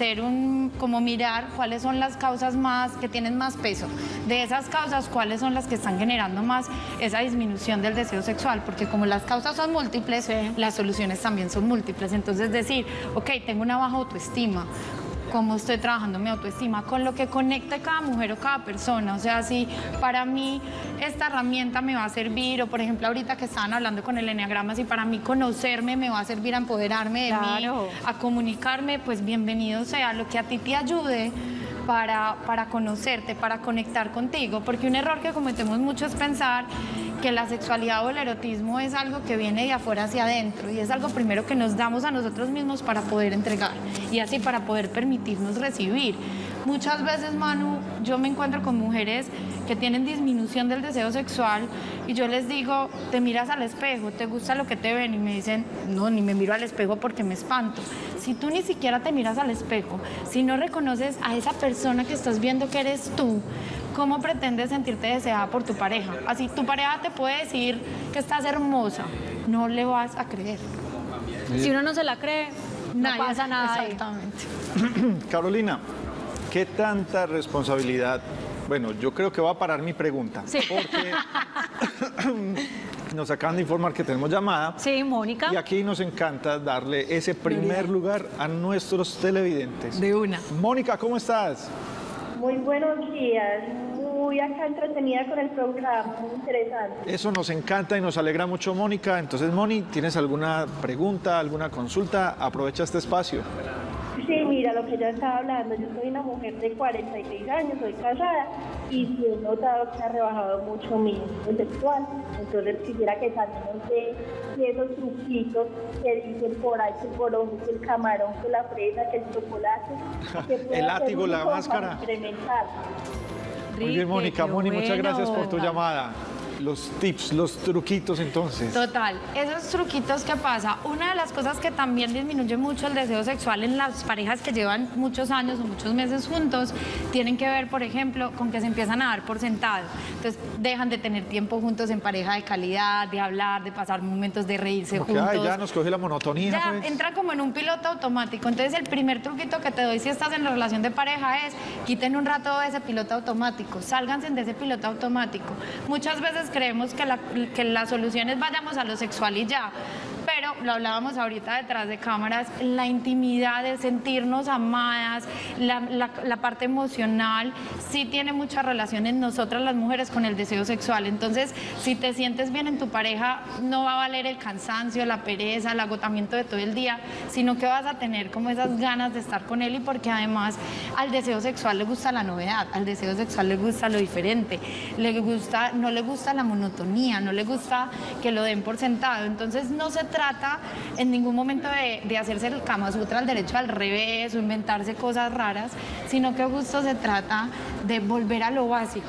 como mirar cuáles son las causas que tienen más peso. De esas causas, cuáles son las que están generando más esa disminución del deseo sexual, porque como las causas son múltiples, las soluciones también son múltiples. Entonces decir, ok, tengo una baja autoestima, cómo estoy trabajando mi autoestima, con lo que conecte cada mujer o cada persona. O sea, si para mí esta herramienta me va a servir, o por ejemplo ahorita que estaban hablando con el eneagrama, si para mí conocerme me va a servir a empoderarme de mí, a comunicarme, pues bienvenido sea, lo que a ti te ayude para conocerte, para conectar contigo, porque un error que cometemos mucho es pensar que la sexualidad o el erotismo es algo que viene de afuera hacia adentro, y es algo primero que nos damos a nosotros mismos para poder entregar y así para poder permitirnos recibir. Muchas veces, Manu, yo me encuentro con mujeres que tienen disminución del deseo sexual y yo les digo, te miras al espejo, ¿te gusta lo que te ven? Y me dicen, no, ni me miro al espejo porque me espanto. Si tú ni siquiera te miras al espejo, si no reconoces a esa persona que estás viendo que eres tú, ¿cómo pretendes sentirte deseada por tu pareja? Así tu pareja te puede decir que estás hermosa, no le vas a creer. Si uno no se la cree, no pasa nada. Exactamente. Carolina, ¿qué tanta responsabilidad? Bueno, yo creo que va a parar mi pregunta. Sí. Porque nos acaban de informar que tenemos llamada. Sí, Mónica. Y aquí nos encanta darle ese primer lugar a nuestros televidentes. De una. Mónica, ¿cómo estás? Muy buenos días, muy acá entretenida con el programa, muy interesante. Eso nos encanta y nos alegra mucho, Mónica. Entonces, Moni, ¿tienes alguna pregunta, alguna consulta? Aprovecha este espacio. Sí, mira, lo que ya estaba hablando, yo soy una mujer de 46 años, soy casada y sí he notado que ha rebajado mucho mi deseo sexual. Entonces quisiera que también nos dé esos truquitos que dicen por ahí, que el borongo, que el camarón, que la fresa, que el chocolate. El látigo, la máscara. Muy bien, Mónica. Moni, muchas gracias por tu llamada. Los tips, los truquitos entonces. Total, esos truquitos que pasa, una de las cosas que también disminuye mucho el deseo sexual en las parejas que llevan muchos años o muchos meses juntos, tienen que ver, por ejemplo, con que se empiezan a dar por sentado. Entonces dejan de tener tiempo juntos en pareja de calidad, de hablar, de pasar momentos de reírse porque, juntos. ay, ya nos cogió la monotonía. Ya pues. entran como en un piloto automático. Entonces el primer truquito que te doy si estás en la relación de pareja es quiten un rato de ese piloto automático, sálganse de ese piloto automático. Muchas veces creemos que la solución es vayamos a lo sexual y ya, pero lo hablábamos ahorita detrás de cámaras, la intimidad de sentirnos amadas, la parte emocional, sí tiene mucha relación en nosotras las mujeres con el deseo sexual. Entonces, si te sientes bien en tu pareja, no va a valer el cansancio, la pereza, el agotamiento de todo el día, sino que vas a tener como esas ganas de estar con él, y porque además al deseo sexual le gusta la novedad, al deseo sexual le gusta lo diferente, no le gusta la monotonía, no le gusta que lo den por sentado. Entonces no se trata en ningún momento de hacerse el Kama Sutra al derecho al revés o inventarse cosas raras, sino que justo se trata de volver a lo básico.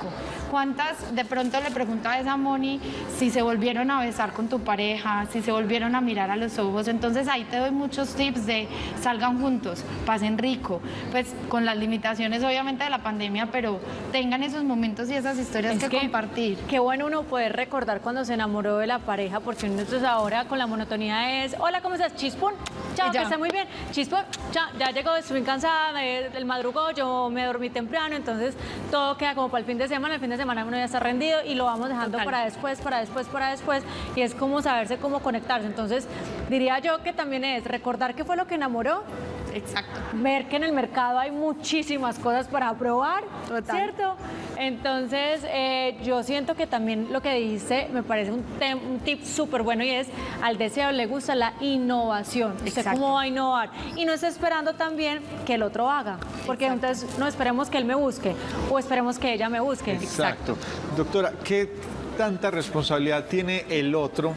¿cuántas de pronto le pregunto a esa Moni si se volvieron a besar con tu pareja, si se volvieron a mirar a los ojos? Entonces ahí te doy muchos tips de salgan juntos, pasen rico, pues con las limitaciones obviamente de la pandemia, pero tengan esos momentos y esas historias que compartir. Qué bueno uno poder recordar cuando se enamoró de la pareja, porque nosotros ahora con la monotonía es, hola, ¿cómo estás? Chispón, chao, que está muy bien, chispón, chao, ya llegó, estoy cansada, el madrugó, yo me dormí temprano, entonces todo queda como para el fin de semana uno ya está rendido y lo vamos dejando para después, y es como saberse cómo conectarse. Entonces diría yo que también es recordar qué fue lo que enamoró. Exacto. Ver que en el mercado hay muchísimas cosas para probar, ¿cierto? Entonces, yo siento que también lo que dijiste me parece un tip súper bueno, y es, al deseo le gusta la innovación. Usted cómo va a innovar. Y no está esperando también que el otro haga, porque entonces no esperemos que él me busque o esperemos que ella me busque. Exacto. Doctora, ¿qué tanta responsabilidad tiene el otro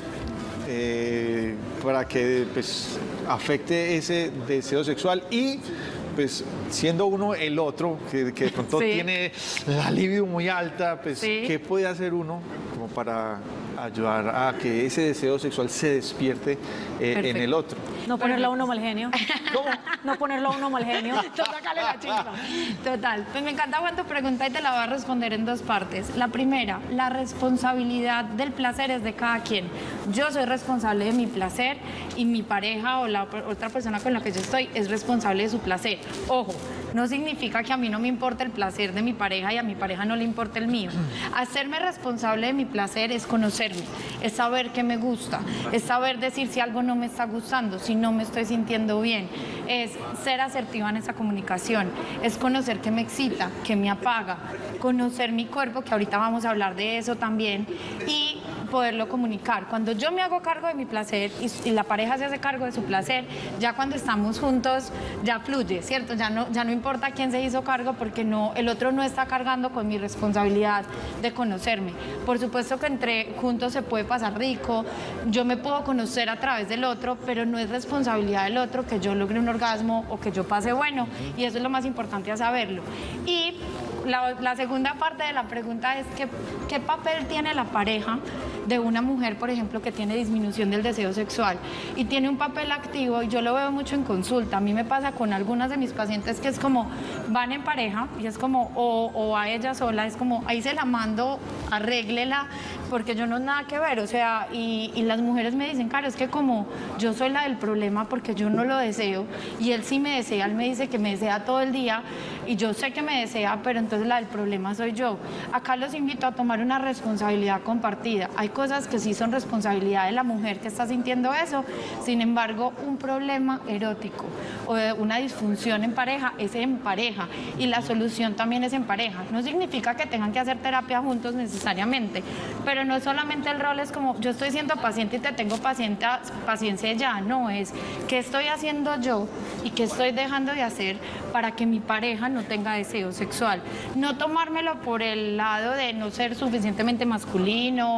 para que pues, afecte ese deseo sexual? Y pues siendo uno el otro, que de pronto tiene la libido muy alta, pues ¿qué puede hacer uno como para ayudar a que ese deseo sexual se despierte en el otro? No ponerlo a uno mal genio. ¿Cómo? No ponerlo a uno mal genio. Sácale la chispa. Total. Pues me encanta Juan tu pregunta y te la voy a responder en dos partes. La primera, la responsabilidad del placer es de cada quien. Yo soy responsable de mi placer y mi pareja o la otra persona con la que yo estoy es responsable de su placer. Ojo, no significa que a mí no me importe el placer de mi pareja y a mi pareja no le importe el mío. Hacerme responsable de mi placer es conocerme, es saber qué me gusta, es saber decir si algo no me está gustando, si no me estoy sintiendo bien, es ser asertiva en esa comunicación, es conocer qué me excita, qué me apaga, conocer mi cuerpo, que ahorita vamos a hablar de eso también, y poderlo comunicar. Cuando yo me hago cargo de mi placer y la pareja se hace cargo de su placer, ya cuando estamos juntos ya fluye, ¿cierto? Ya no importa quién se hizo cargo, porque el otro no está cargando con mi responsabilidad de conocerme. Por supuesto que entre juntos se puede pasar rico, yo me puedo conocer a través del otro, pero no es responsabilidad del otro que yo logre un orgasmo o que yo pase bueno, y eso es lo más importante a saberlo. Y la segunda parte de la pregunta es ¿qué papel tiene la pareja de una mujer, por ejemplo, que tiene disminución del deseo sexual y tiene un papel activo? Y yo lo veo mucho en consulta. A mí me pasa con algunas de mis pacientes que es como van en pareja y es como o a ella sola, es como ahí se la mando, arréglela, porque yo no nada que ver, o sea, y las mujeres me dicen, Caro, es que como yo soy la del problema porque yo no lo deseo y él sí me desea, él me dice que me desea todo el día y yo sé que me desea, pero entonces la del problema soy yo. Acá los invito a tomar una responsabilidad compartida. Hay cosas que sí son responsabilidad de la mujer que está sintiendo eso, sin embargo, un problema erótico o una disfunción en pareja es en pareja y la solución también es en pareja. No significa que tengan que hacer terapia juntos necesariamente, pero no solamente el rol es como yo estoy siendo paciente y te tengo paciencia ya, no, es qué estoy haciendo yo y qué estoy dejando de hacer para que mi pareja no tenga deseo sexual. No tomármelo por el lado de no ser suficientemente masculino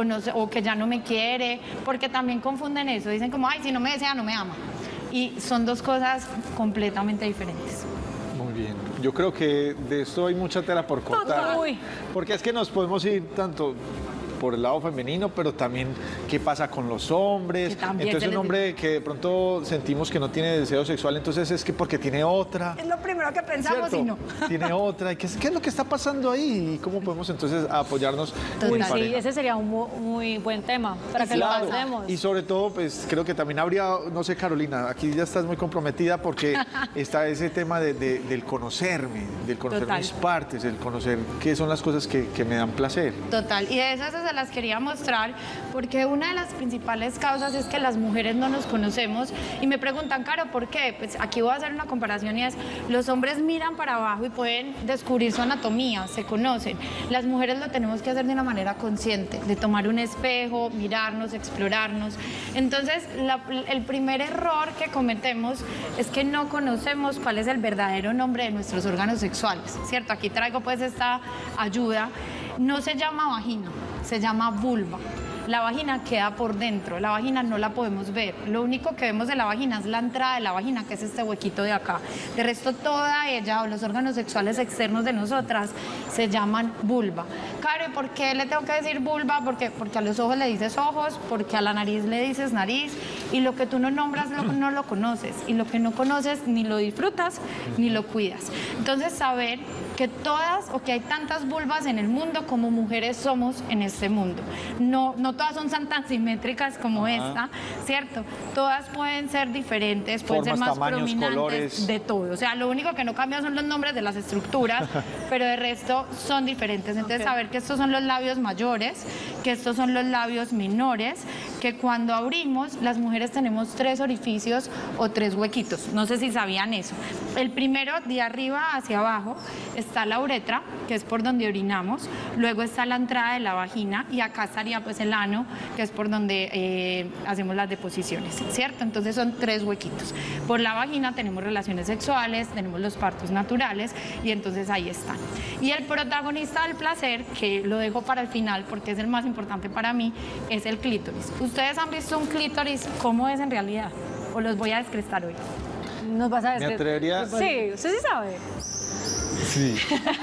o que ya no me quiere, porque también confunden eso, dicen como, ay, si no me desea, no me ama. Y son dos cosas completamente diferentes. Muy bien. Yo creo que de esto hay mucha tela por cortar. Porque es que nos podemos ir tanto por el lado femenino, pero también qué pasa con los hombres. Entonces un hombre que de pronto sentimos que no tiene deseo sexual, entonces es que porque tiene otra. Es lo primero que pensamos, ¿cierto? Y no. Tiene otra. ¿Qué es lo que está pasando ahí? ¿Y cómo podemos entonces apoyarnos en pareja? Sí, ese sería un muy buen tema para que lo pasemos. Y sobre todo, pues creo que también habría, no sé, Carolina, aquí ya estás muy comprometida porque está ese tema del conocerme, del conocer mis partes, del conocer qué son las cosas que me dan placer. Total. Y de esas se las quería mostrar porque una de las principales causas es que las mujeres no nos conocemos y me preguntan, Caro, ¿por qué? Pues aquí voy a hacer una comparación y es, los hombres miran para abajo y pueden descubrir su anatomía, se conocen. Las mujeres lo tenemos que hacer de una manera consciente, de tomar un espejo, mirarnos, explorarnos. Entonces, el primer error que cometemos es que no conocemos cuál es el verdadero nombre de nuestros órganos sexuales, ¿cierto? Aquí traigo pues esta ayuda. No se llama vagina, se llama vulva. la vagina queda por dentro, la vagina no la podemos ver. Lo único que vemos de la vagina es la entrada de la vagina, que es este huequito de acá. De resto, toda ella o los órganos sexuales externos de nosotras se llaman vulva. Caro, ¿por qué le tengo que decir vulva? Porque a los ojos le dices ojos, porque a la nariz le dices nariz, y lo que tú no nombras no lo conoces, y lo que no conoces ni lo disfrutas ni lo cuidas. Entonces, saber que todas o que hay tantas vulvas en el mundo como mujeres somos en este mundo. No todas son tan simétricas como esta, ¿cierto? Todas pueden ser diferentes, pueden ser más tamaños, prominentes, colores. de todo. O sea, lo único que no cambia son los nombres de las estructuras, pero de resto son diferentes. Entonces, saber que estos son los labios mayores, que estos son los labios menores, que cuando abrimos, las mujeres tenemos 3 orificios o 3 huequitos. No sé si sabían eso. El primero, de arriba hacia abajo, está la uretra, que es por donde orinamos, luego está la entrada de la vagina y acá estaría pues el ano, que es por donde hacemos las deposiciones, ¿cierto? Entonces son 3 huequitos. Por la vagina tenemos relaciones sexuales, tenemos los partos naturales y entonces ahí están. Y el protagonista del placer, que lo dejo para el final porque es el más importante para mí, es el clítoris. ¿Ustedes han visto un clítoris? ¿Cómo es en realidad? ¿O los voy a descrestar hoy? Nos vas a decir. Me atrevería... Sí, usted sí sabe. Sí.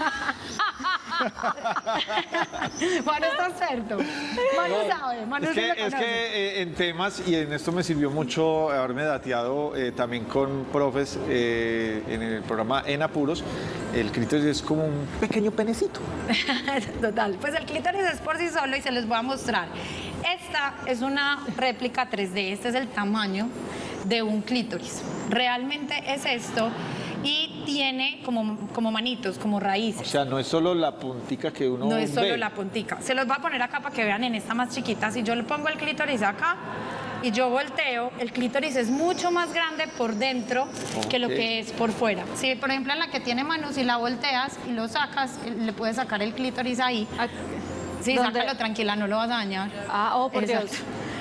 Manu está experto. Manu sabe. Manu Es que en temas, y en esto me sirvió mucho haberme dateado también con profes en el programa En Apuros, el clítoris es como un pequeño penecito. Total. Pues el clítoris es por sí solo y se les voy a mostrar. Esta es una réplica 3D. Este es el tamaño de un clítoris. Realmente es esto. Y tiene como manitos, como raíces. O sea, no es solo la puntica que uno ve. No es solo la puntica. Se los voy a poner acá para que vean en esta más chiquita. Si yo le pongo el clítoris acá y yo volteo, el clítoris es mucho más grande por dentro que lo que es por fuera. Si, por ejemplo, en la que tiene manos, si la volteas y lo sacas, le puedes sacar el clítoris ahí. Sí, ¿dónde? Sácalo tranquila, no lo vas a dañar. Por Dios.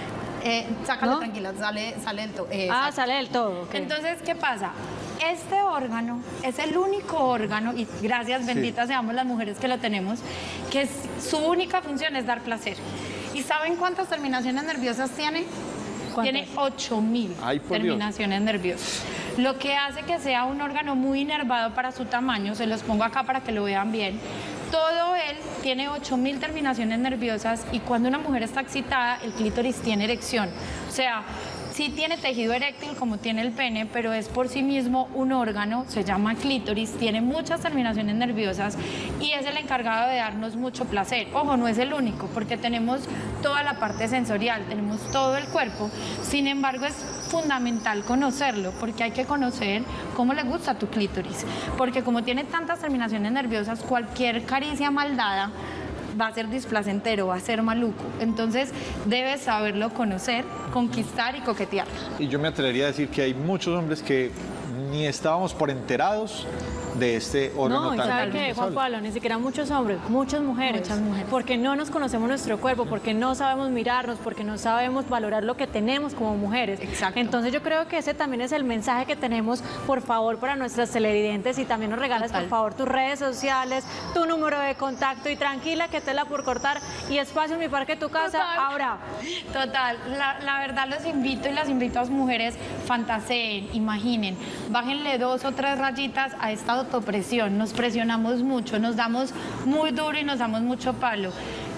Sácalo tranquila, sale del todo. Sale del todo. Okay. Entonces, ¿qué pasa? Este órgano es el único órgano, y gracias, benditas seamos las mujeres que lo tenemos, que su única función es dar placer. ¿Y saben cuántas terminaciones nerviosas tiene? ¿Cuántas? Tiene 8000 terminaciones nerviosas. Lo que hace que sea un órgano muy inervado para su tamaño, se los pongo acá para que lo vean bien. Todo él tiene 8000 terminaciones nerviosas y cuando una mujer está excitada, el clítoris tiene erección. O sea, sí tiene tejido eréctil como tiene el pene, pero es por sí mismo un órgano, se llama clítoris, tiene muchas terminaciones nerviosas y es el encargado de darnos mucho placer. Ojo, no es el único, porque tenemos toda la parte sensorial, tenemos todo el cuerpo, sin embargo es fundamental conocerlo, porque hay que conocer cómo le gusta a tu clítoris, porque como tiene tantas terminaciones nerviosas, cualquier caricia mal dada va a ser displacentero, va a ser maluco. Entonces, debes saberlo conocer, conquistar y coquetear. Y yo me atrevería a decir que hay muchos hombres que ni estábamos por enterados de este órgano. No, y ¿sabe qué, Juan Pablo? Ni siquiera muchos hombres, muchas mujeres. Porque no nos conocemos nuestro cuerpo, porque no sabemos mirarnos, porque no sabemos valorar lo que tenemos como mujeres. Exacto. Entonces yo creo que ese también es el mensaje que tenemos, por favor, para nuestras televidentes, y también nos regalas, por favor, tus redes sociales, tu número de contacto, y tranquila que tela por cortar y espacio en Mi Parque Tu Casa. Ahora. Total, la verdad los invito y las invito a las mujeres, fantaseen, imaginen, bájenle 2 o 3 rayitas a esta autopresión, nos presionamos mucho, nos damos muy duro y nos damos mucho palo.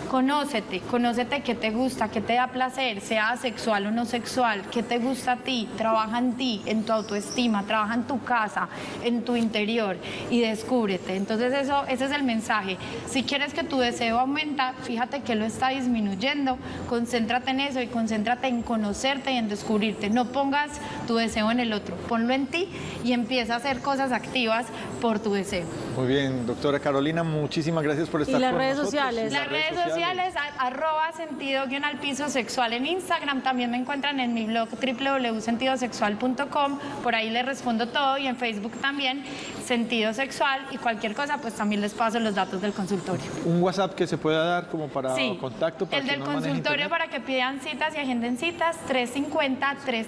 Conócete qué te gusta, qué te da placer, sea sexual o no sexual, qué te gusta a ti, trabaja en ti, en tu autoestima, trabaja en tu casa, en tu interior y descúbrete. Entonces ese es el mensaje. Si quieres que tu deseo aumenta, fíjate que lo está disminuyendo, concéntrate en eso y concéntrate en conocerte y en descubrirte. No pongas tu deseo en el otro, ponlo en ti y empieza a hacer cosas activas por tu deseo. Muy bien, doctora Carolina, muchísimas gracias por estar con nosotros. ¿Y las redes sociales? Las redes sociales, @sentido_sexual en Instagram. También me encuentran en mi blog www.sentidosexual.com. Por ahí les respondo todo, y en Facebook también, Sentido Sexual, y cualquier cosa, pues también les paso los datos del consultorio. ¿Un WhatsApp que se pueda dar como para contacto? Para el del consultorio para que pidan citas y agenden citas,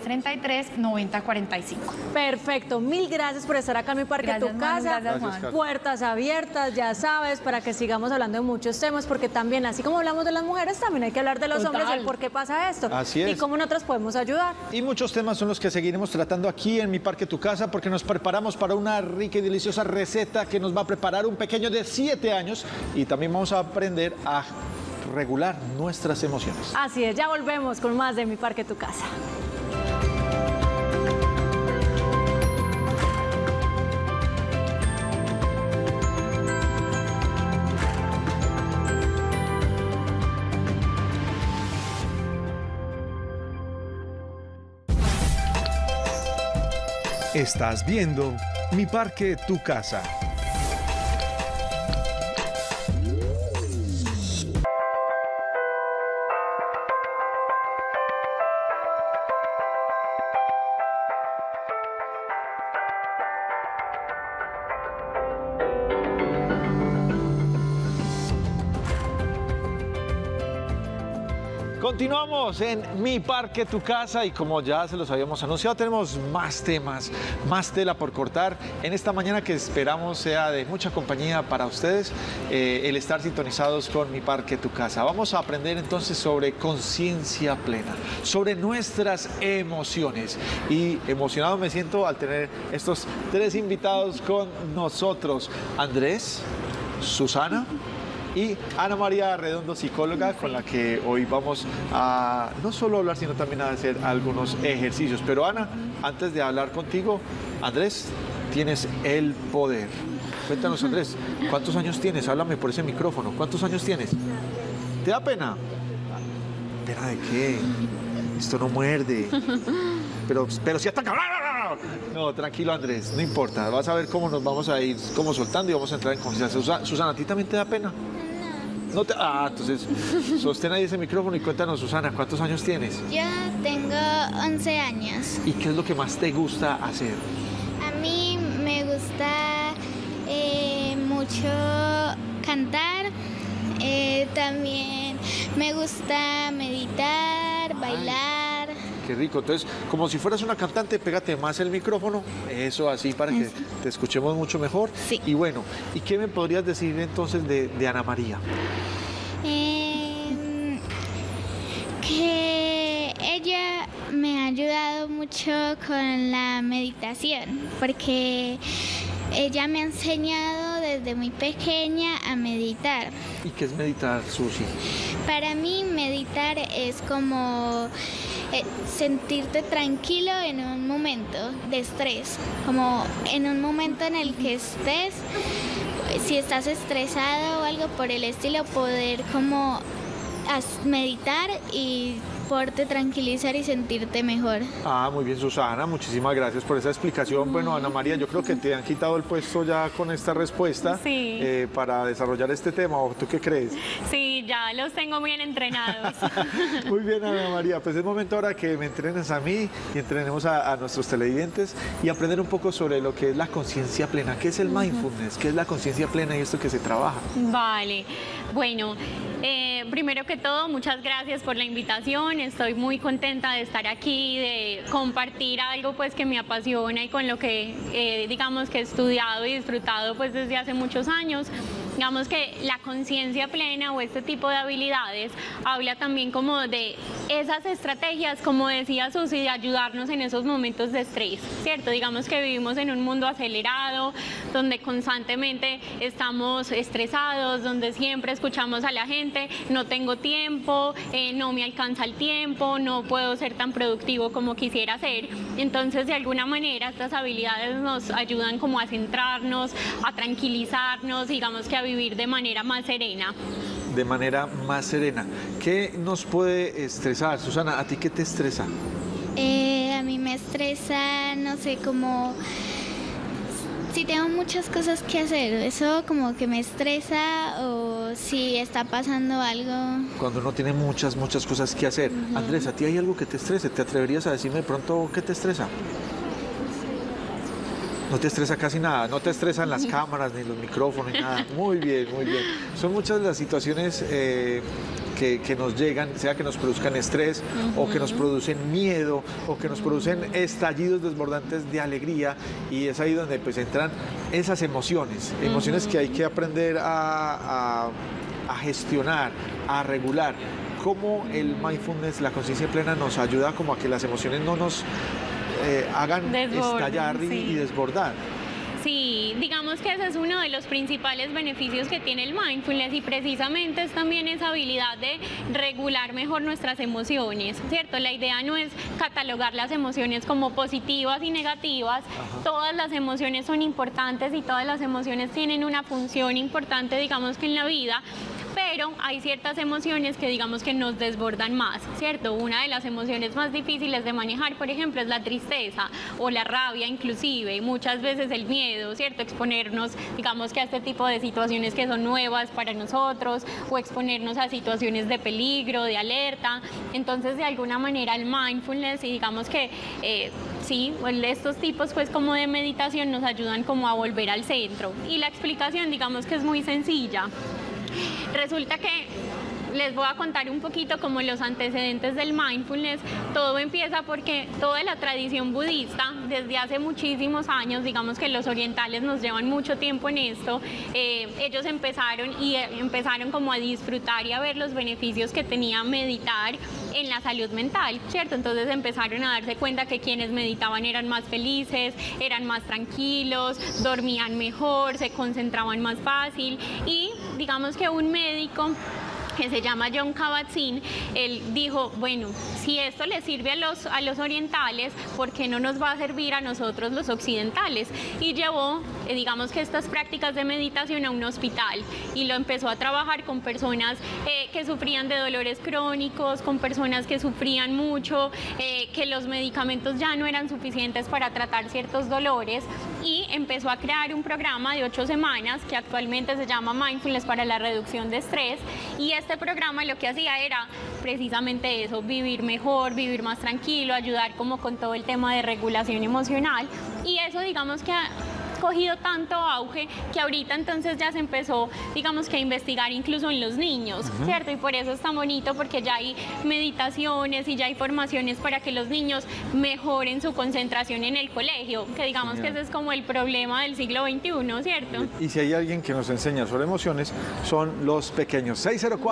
350-333-9045. Perfecto, mil gracias por estar acá en Mi Parque Tu Casa. Gracias, Juan. puertas abiertas, ya sabes, para que sigamos hablando de muchos temas, porque también, así como hablamos de las mujeres, también hay que hablar de los hombres, el por qué pasa esto. Así es. Y cómo nosotros podemos ayudar. Y muchos temas son los que seguiremos tratando aquí en Mi Parque Tu Casa, porque nos preparamos para una rica y deliciosa receta que nos va a preparar un pequeño de 7 años, y también vamos a aprender a regular nuestras emociones. Así es, ya volvemos con más de Mi Parque Tu Casa. Estás viendo Mi Parque Tu Casa. Continuamos en Mi Parque Tu Casa, y como ya se los habíamos anunciado, tenemos más temas, más tela por cortar en esta mañana, que esperamos sea de mucha compañía para ustedes, el estar sintonizados con Mi Parque Tu Casa. Vamos a aprender entonces sobre conciencia plena, sobre nuestras emociones, y emocionado me siento al tener estos 3 invitados con nosotros: Andrés, Susana y Ana María Redondo, psicóloga, con la que hoy vamos a no solo hablar, sino también a hacer algunos ejercicios. Pero Ana, antes de hablar contigo, Andrés, tienes el poder. Cuéntanos, Andrés, ¿cuántos años tienes? Háblame por ese micrófono. ¿Cuántos años tienes? ¿Te da pena? ¿Pena de qué? Esto no muerde. Pero si ataca. No, tranquilo, Andrés, no importa. Vas a ver cómo nos vamos a ir como soltando y vamos a entrar en confianza. Susana, ¿a ti también te da pena? No te... entonces, sostén ahí ese micrófono y cuéntanos, Susana, ¿cuántos años tienes? Yo tengo 11 años. ¿Y qué es lo que más te gusta hacer? A mí me gusta mucho cantar, también me gusta meditar, bailar. Qué rico. Entonces, como si fueras una cantante, pégate más el micrófono, eso así, para que te escuchemos mucho mejor. Sí. Y bueno, ¿y qué me podrías decir entonces de Ana María? Que ella me ha ayudado mucho con la meditación, porque ella me ha enseñado desde muy pequeña a meditar. ¿Y qué es meditar, Susi? Para mí meditar es como sentirte tranquilo en un momento de estrés, como en un momento en el que estés, si estás estresado o algo por el estilo, poder como meditar y poderte tranquilizar y sentirte mejor. Muy bien, Susana, muchísimas gracias por esa explicación. Bueno, Ana María, yo creo que te han quitado el puesto ya con esta respuesta. Sí. Para desarrollar este tema, ¿o tú qué crees? Sí, ya los tengo bien entrenados. Muy bien, Ana María, pues es momento ahora que me entrenes a mí y entrenemos a nuestros televidentes y aprender un poco sobre lo que es la conciencia plena. ¿Qué es el mindfulness? ¿Qué es la conciencia plena y esto que se trabaja? Vale, bueno, primero que todo, muchas gracias por la invitación. Estoy muy contenta de estar aquí, de compartir algo pues que me apasiona y con lo que digamos que he estudiado y disfrutado pues desde hace muchos años. Digamos que la conciencia plena o este tipo de habilidades habla también como de esas estrategias, como decía Susi, de ayudarnos en esos momentos de estrés, ¿cierto? Digamos que vivimos en un mundo acelerado, donde constantemente estamos estresados, donde siempre escuchamos a la gente, no tengo tiempo, no me alcanza el tiempo, no puedo ser tan productivo como quisiera ser. Entonces, de alguna manera, estas habilidades nos ayudan como a centrarnos, a tranquilizarnos, digamos que a vivir de manera más serena. De manera más serena. ¿Qué nos puede estresar? Susana, ¿a ti qué te estresa? A mí me estresa, no sé, como si tengo muchas cosas que hacer, eso como que me estresa, o si está pasando algo. Cuando uno tiene muchas cosas que hacer. Andrés, ¿a ti hay algo que te estrese? ¿Te atreverías a decirme de pronto qué te estresa? No te estresa casi nada, no te estresan las cámaras ni los micrófonos ni nada. Muy bien, muy bien. Son muchas las situaciones que nos llegan, sea que nos produzcan estrés o que nos producen miedo o que nos producen estallidos desbordantes de alegría, y es ahí donde pues entran esas emociones que hay que aprender a gestionar, a regular. Cómo el mindfulness, la conciencia plena, nos ayuda como a que las emociones no nos hagan estallar y desbordar. Sí, digamos que ese es uno de los principales beneficios que tiene el mindfulness, y precisamente es también esa habilidad de regular mejor nuestras emociones, ¿cierto? La idea no es catalogar las emociones como positivas y negativas. Todas las emociones son importantes y todas las emociones tienen una función importante, digamos que en la vida, pero hay ciertas emociones que digamos que nos desbordan más, ¿cierto? Una de las emociones más difíciles de manejar, por ejemplo, es la tristeza o la rabia inclusive, y muchas veces el miedo, ¿cierto? Exponernos, digamos que a este tipo de situaciones que son nuevas para nosotros, o exponernos a situaciones de peligro, de alerta. Entonces, de alguna manera el mindfulness, y digamos que sí, estos tipos pues como de meditación nos ayudan como a volver al centro. Y la explicación, digamos que es muy sencilla. Resulta que les voy a contar un poquito como los antecedentes del mindfulness. Todo empieza porque toda la tradición budista, desde hace muchísimos años, digamos que los orientales nos llevan mucho tiempo en esto, ellos empezaron como a disfrutar y a ver los beneficios que tenía meditar en la salud mental, ¿cierto? Entonces empezaron a darse cuenta que quienes meditaban eran más felices, eran más tranquilos, dormían mejor, se concentraban más fácil, y digamos que un médico que se llama Jon Kabat-Zinn, él dijo, bueno, si esto le sirve a los orientales, ¿por qué no nos va a servir a nosotros los occidentales? Y llevó, digamos que estas prácticas de meditación a un hospital, y lo empezó a trabajar con personas que sufrían de dolores crónicos, con personas que sufrían mucho, que los medicamentos ya no eran suficientes para tratar ciertos dolores, y empezó a crear un programa de 8 semanas que actualmente se llama Mindfulness para la reducción de estrés, y este programa lo que hacía era precisamente eso, vivir mejor, vivir más tranquilo, ayudar como con todo el tema de regulación emocional, y eso digamos que ha cogido tanto auge que ahorita entonces ya se empezó, digamos que a investigar incluso en los niños, ¿cierto? Y por eso es tan bonito, porque ya hay meditaciones y ya hay formaciones para que los niños mejoren su concentración en el colegio, que digamos que ese es como el problema del siglo XXI, ¿cierto? Y si hay alguien que nos enseña sobre emociones, son los pequeños.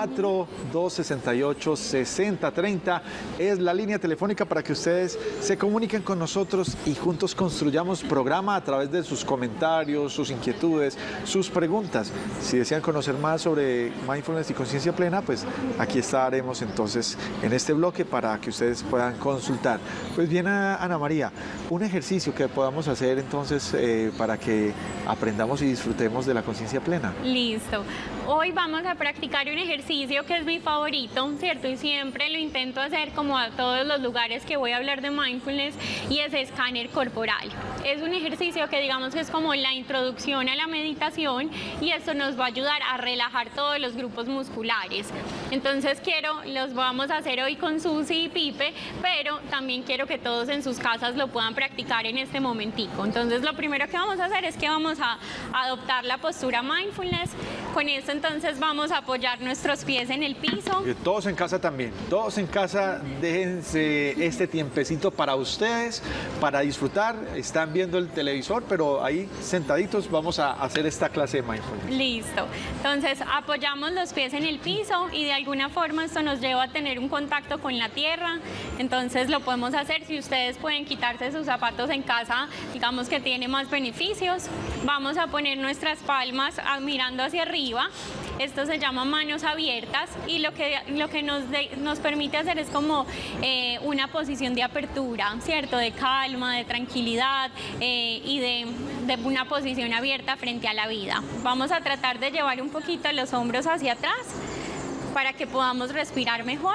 604-268-6030 es la línea telefónica para que ustedes se comuniquen con nosotros y juntos construyamos programa a través de sus comentarios, sus inquietudes, sus preguntas. Si desean conocer más sobre mindfulness y conciencia plena, pues aquí estaremos entonces en este bloque para que ustedes puedan consultar. Pues bien, Ana María, un ejercicio que podamos hacer entonces para que aprendamos y disfrutemos de la conciencia plena. Listo. Hoy vamos a practicar un ejercicio que es mi favorito, ¿cierto? Y siempre lo intento hacer como a todos los lugares que voy a hablar de mindfulness, y es escáner corporal. Es un ejercicio que digamos que es como la introducción a la meditación, y esto nos va a ayudar a relajar todos los grupos musculares. Entonces los vamos a hacer hoy con Susi y Pipe, pero también quiero que todos en sus casas lo puedan practicar en este momentico. Entonces lo primero que vamos a hacer es que vamos a adoptar la postura mindfulness. Con esto entonces vamos a apoyar nuestros pies en el piso. Todos en casa también, todos en casa, déjense este tiempecito para ustedes, para disfrutar. Están viendo el televisor, pero ahí sentaditos vamos a hacer esta clase de mindfulness. Listo. Entonces apoyamos los pies en el piso, y de alguna forma esto nos lleva a tener un contacto con la tierra. Entonces lo podemos hacer. Si ustedes pueden quitarse sus zapatos en casa, digamos que tiene más beneficios. Vamos a poner nuestras palmas mirando hacia arriba. Esto se llama manos abiertas, y lo que nos permite hacer es como una posición de apertura, ¿cierto? De calma, de tranquilidad, y de una posición abierta frente a la vida. Vamos a tratar de llevar un poquito los hombros hacia atrás para que podamos respirar mejor.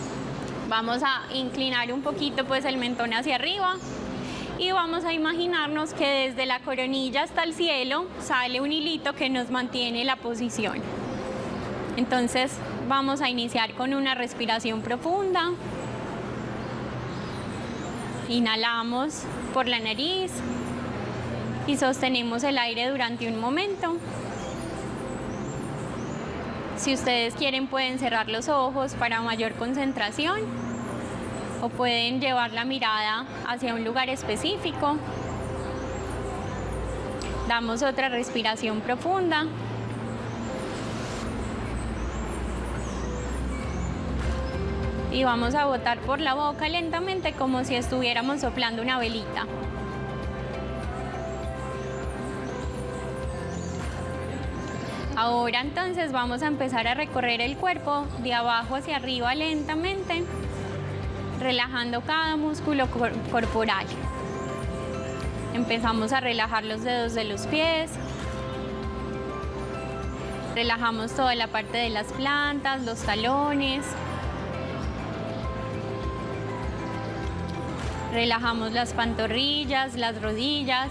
Vamos a inclinar un poquito pues el mentón hacia arriba, y vamos a imaginarnos que desde la coronilla hasta el cielo sale un hilito que nos mantiene la posición. Entonces vamos a iniciar con una respiración profunda. Inhalamos por la nariz y sostenemos el aire durante un momento. Si ustedes quieren pueden cerrar los ojos para mayor concentración o pueden llevar la mirada hacia un lugar específico. Damos otra respiración profunda. Y vamos a botar por la boca lentamente como si estuviéramos soplando una velita. Ahora entonces vamos a empezar a recorrer el cuerpo de abajo hacia arriba lentamente, relajando cada músculo corporal. Empezamos a relajar los dedos de los pies. Relajamos toda la parte de las plantas, los talones. Relajamos las pantorrillas, las rodillas.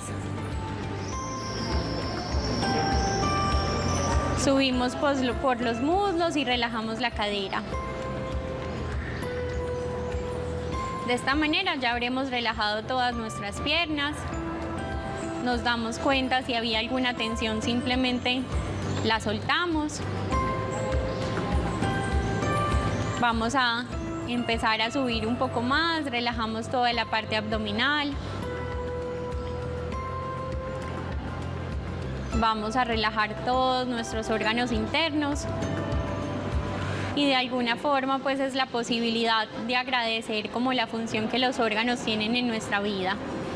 Subimos por los muslos y relajamos la cadera. De esta manera ya habremos relajado todas nuestras piernas. Nos damos cuenta si había alguna tensión, simplemente la soltamos. Vamos a empezar a subir un poco más, relajamos toda la parte abdominal. Vamos a relajar todos nuestros órganos internos. Y de alguna forma pues es la posibilidad de agradecer como la función que los órganos tienen en nuestra vida.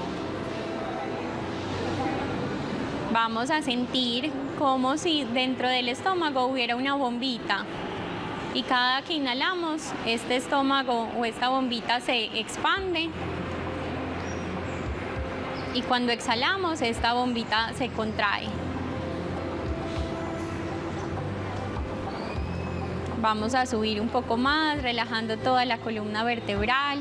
Vamos a sentir como si dentro del estómago hubiera una bombita y cada que inhalamos este estómago o esta bombita se expande y cuando exhalamos esta bombita se contrae. Vamos a subir un poco más, relajando toda la columna vertebral.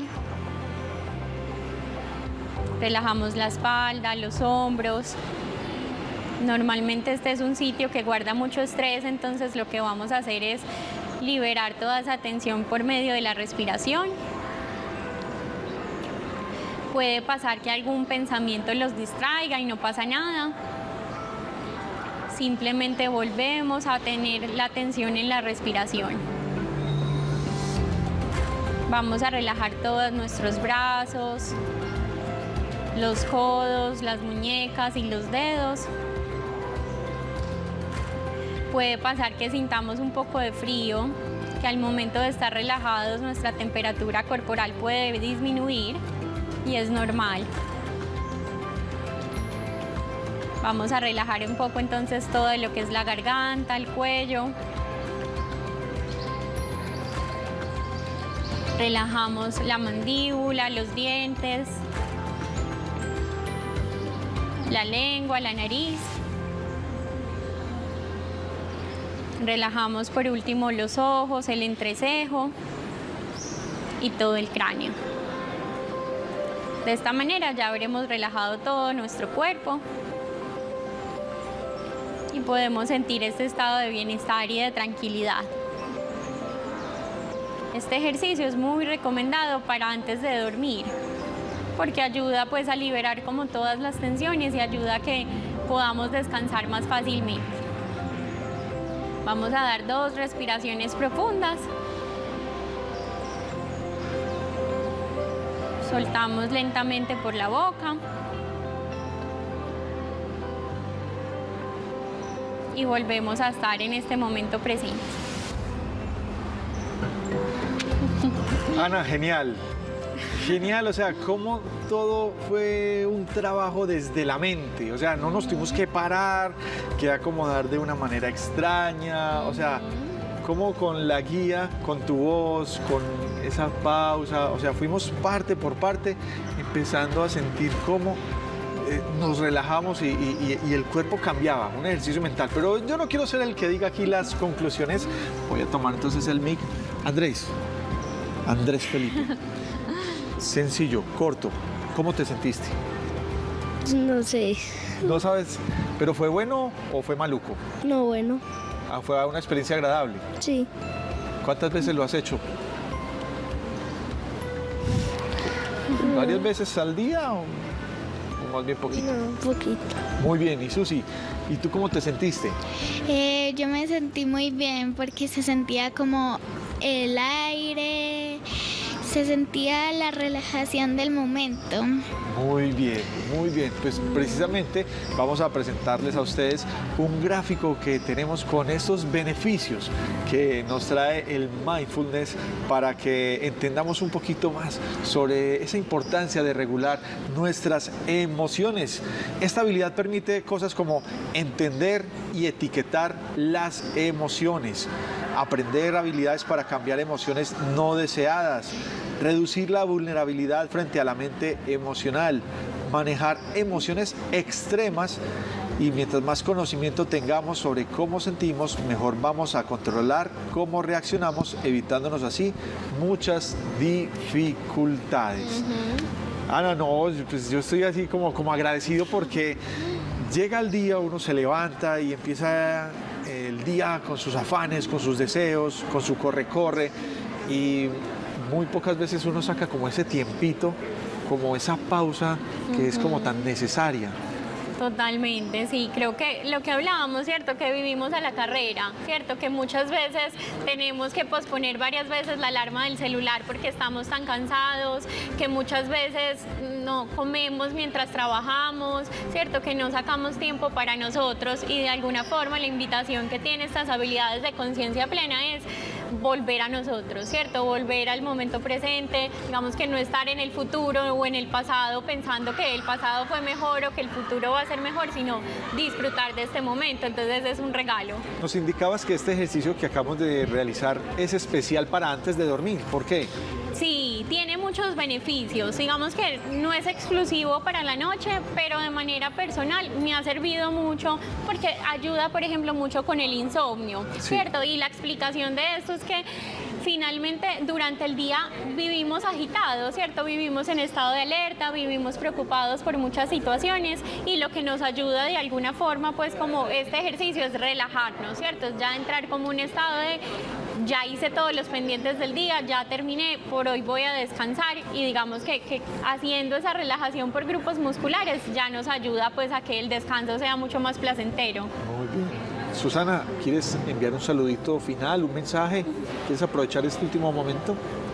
Relajamos la espalda, los hombros. Normalmente este es un sitio que guarda mucho estrés, entonces lo que vamos a hacer es liberar toda esa tensión por medio de la respiración. Puede pasar que algún pensamiento los distraiga y no pasa nada. Simplemente volvemos a tener la atención en la respiración. Vamos a relajar todos nuestros brazos, los codos, las muñecas y los dedos. Puede pasar que sintamos un poco de frío, que al momento de estar relajados nuestra temperatura corporal puede disminuir y es normal. Vamos a relajar un poco entonces todo lo que es la garganta, el cuello. Relajamos la mandíbula, los dientes, la lengua, la nariz. Relajamos por último los ojos, el entrecejo y todo el cráneo. De esta manera ya habremos relajado todo nuestro cuerpo y podemos sentir este estado de bienestar y de tranquilidad. Este ejercicio es muy recomendado para antes de dormir porque ayuda pues a liberar como todas las tensiones y ayuda a que podamos descansar más fácilmente. Vamos a dar 2 respiraciones profundas. Soltamos lentamente por la boca. Y volvemos a estar en este momento presente. Ana, genial. Genial, o sea, cómo todo fue un trabajo desde la mente, o sea, no nos tuvimos que parar, que acomodar de una manera extraña, o sea, como con la guía, con tu voz, con esa pausa, o sea, fuimos parte por parte, empezando a sentir cómo nos relajamos y el cuerpo cambiaba, un ejercicio mental. Pero yo no quiero ser el que diga aquí las conclusiones, voy a tomar entonces el mic. Andrés Felipe. Sencillo, corto. ¿Cómo te sentiste? No sé. ¿No sabes? ¿Pero fue bueno o fue maluco? No, bueno. Ah, fue una experiencia agradable. Sí. ¿Cuántas veces lo has hecho? ¿Varias veces al día o más bien poquito? No, un poquito. Muy bien, y Susi, ¿y tú cómo te sentiste? Yo me sentí muy bien porque se sentía como el aire, se sentía la relajación del momento. Muy bien, muy bien. Pues precisamente vamos a presentarles a ustedes un gráfico que tenemos con estos beneficios que nos trae el mindfulness para que entendamos un poquito más sobre esa importancia de regular nuestras emociones. Esta habilidad permite cosas como entender y etiquetar las emociones, aprender habilidades para cambiar emociones no deseadas, reducir la vulnerabilidad frente a la mente emocional, manejar emociones extremas y mientras más conocimiento tengamos sobre cómo sentimos, mejor vamos a controlar cómo reaccionamos, evitándonos así muchas dificultades. Ana, no, pues yo estoy así como agradecido porque llega el día, uno se levanta y empieza el día con sus afanes, con sus deseos, con su corre-corre y muy pocas veces uno saca como ese tiempito, como esa pausa que es como tan necesaria. Totalmente, sí, creo que lo que hablábamos, ¿cierto? Que vivimos a la carrera, ¿cierto? Que muchas veces tenemos que posponer varias veces la alarma del celular porque estamos tan cansados, que muchas veces no comemos mientras trabajamos, ¿cierto? Que no sacamos tiempo para nosotros y de alguna forma la invitación que tiene estas habilidades de conciencia plena es volver a nosotros, ¿cierto? Volver al momento presente, digamos que no estar en el futuro o en el pasado pensando que el pasado fue mejor o que el futuro va a ser mejor, sino disfrutar de este momento, entonces es un regalo. Nos indicabas que este ejercicio que acabamos de realizar es especial para antes de dormir, ¿por qué? Sí, tiene muchos beneficios, digamos que no es exclusivo para la noche, pero de manera personal me ha servido mucho porque ayuda, por ejemplo, mucho con el insomnio, ¿cierto? Y la explicación de esto es que finalmente durante el día vivimos agitados, ¿cierto? Vivimos en estado de alerta, vivimos preocupados por muchas situaciones y lo que nos ayuda de alguna forma, pues como este ejercicio es relajarnos, ¿cierto? Es ya entrar como un estado de ya hice todos los pendientes del día, ya terminé, por hoy voy a descansar y digamos que haciendo esa relajación por grupos musculares ya nos ayuda pues a que el descanso sea mucho más placentero. Muy bien. Susana, ¿quieres enviar un saludito final, un mensaje? ¿Quieres aprovechar este último momento?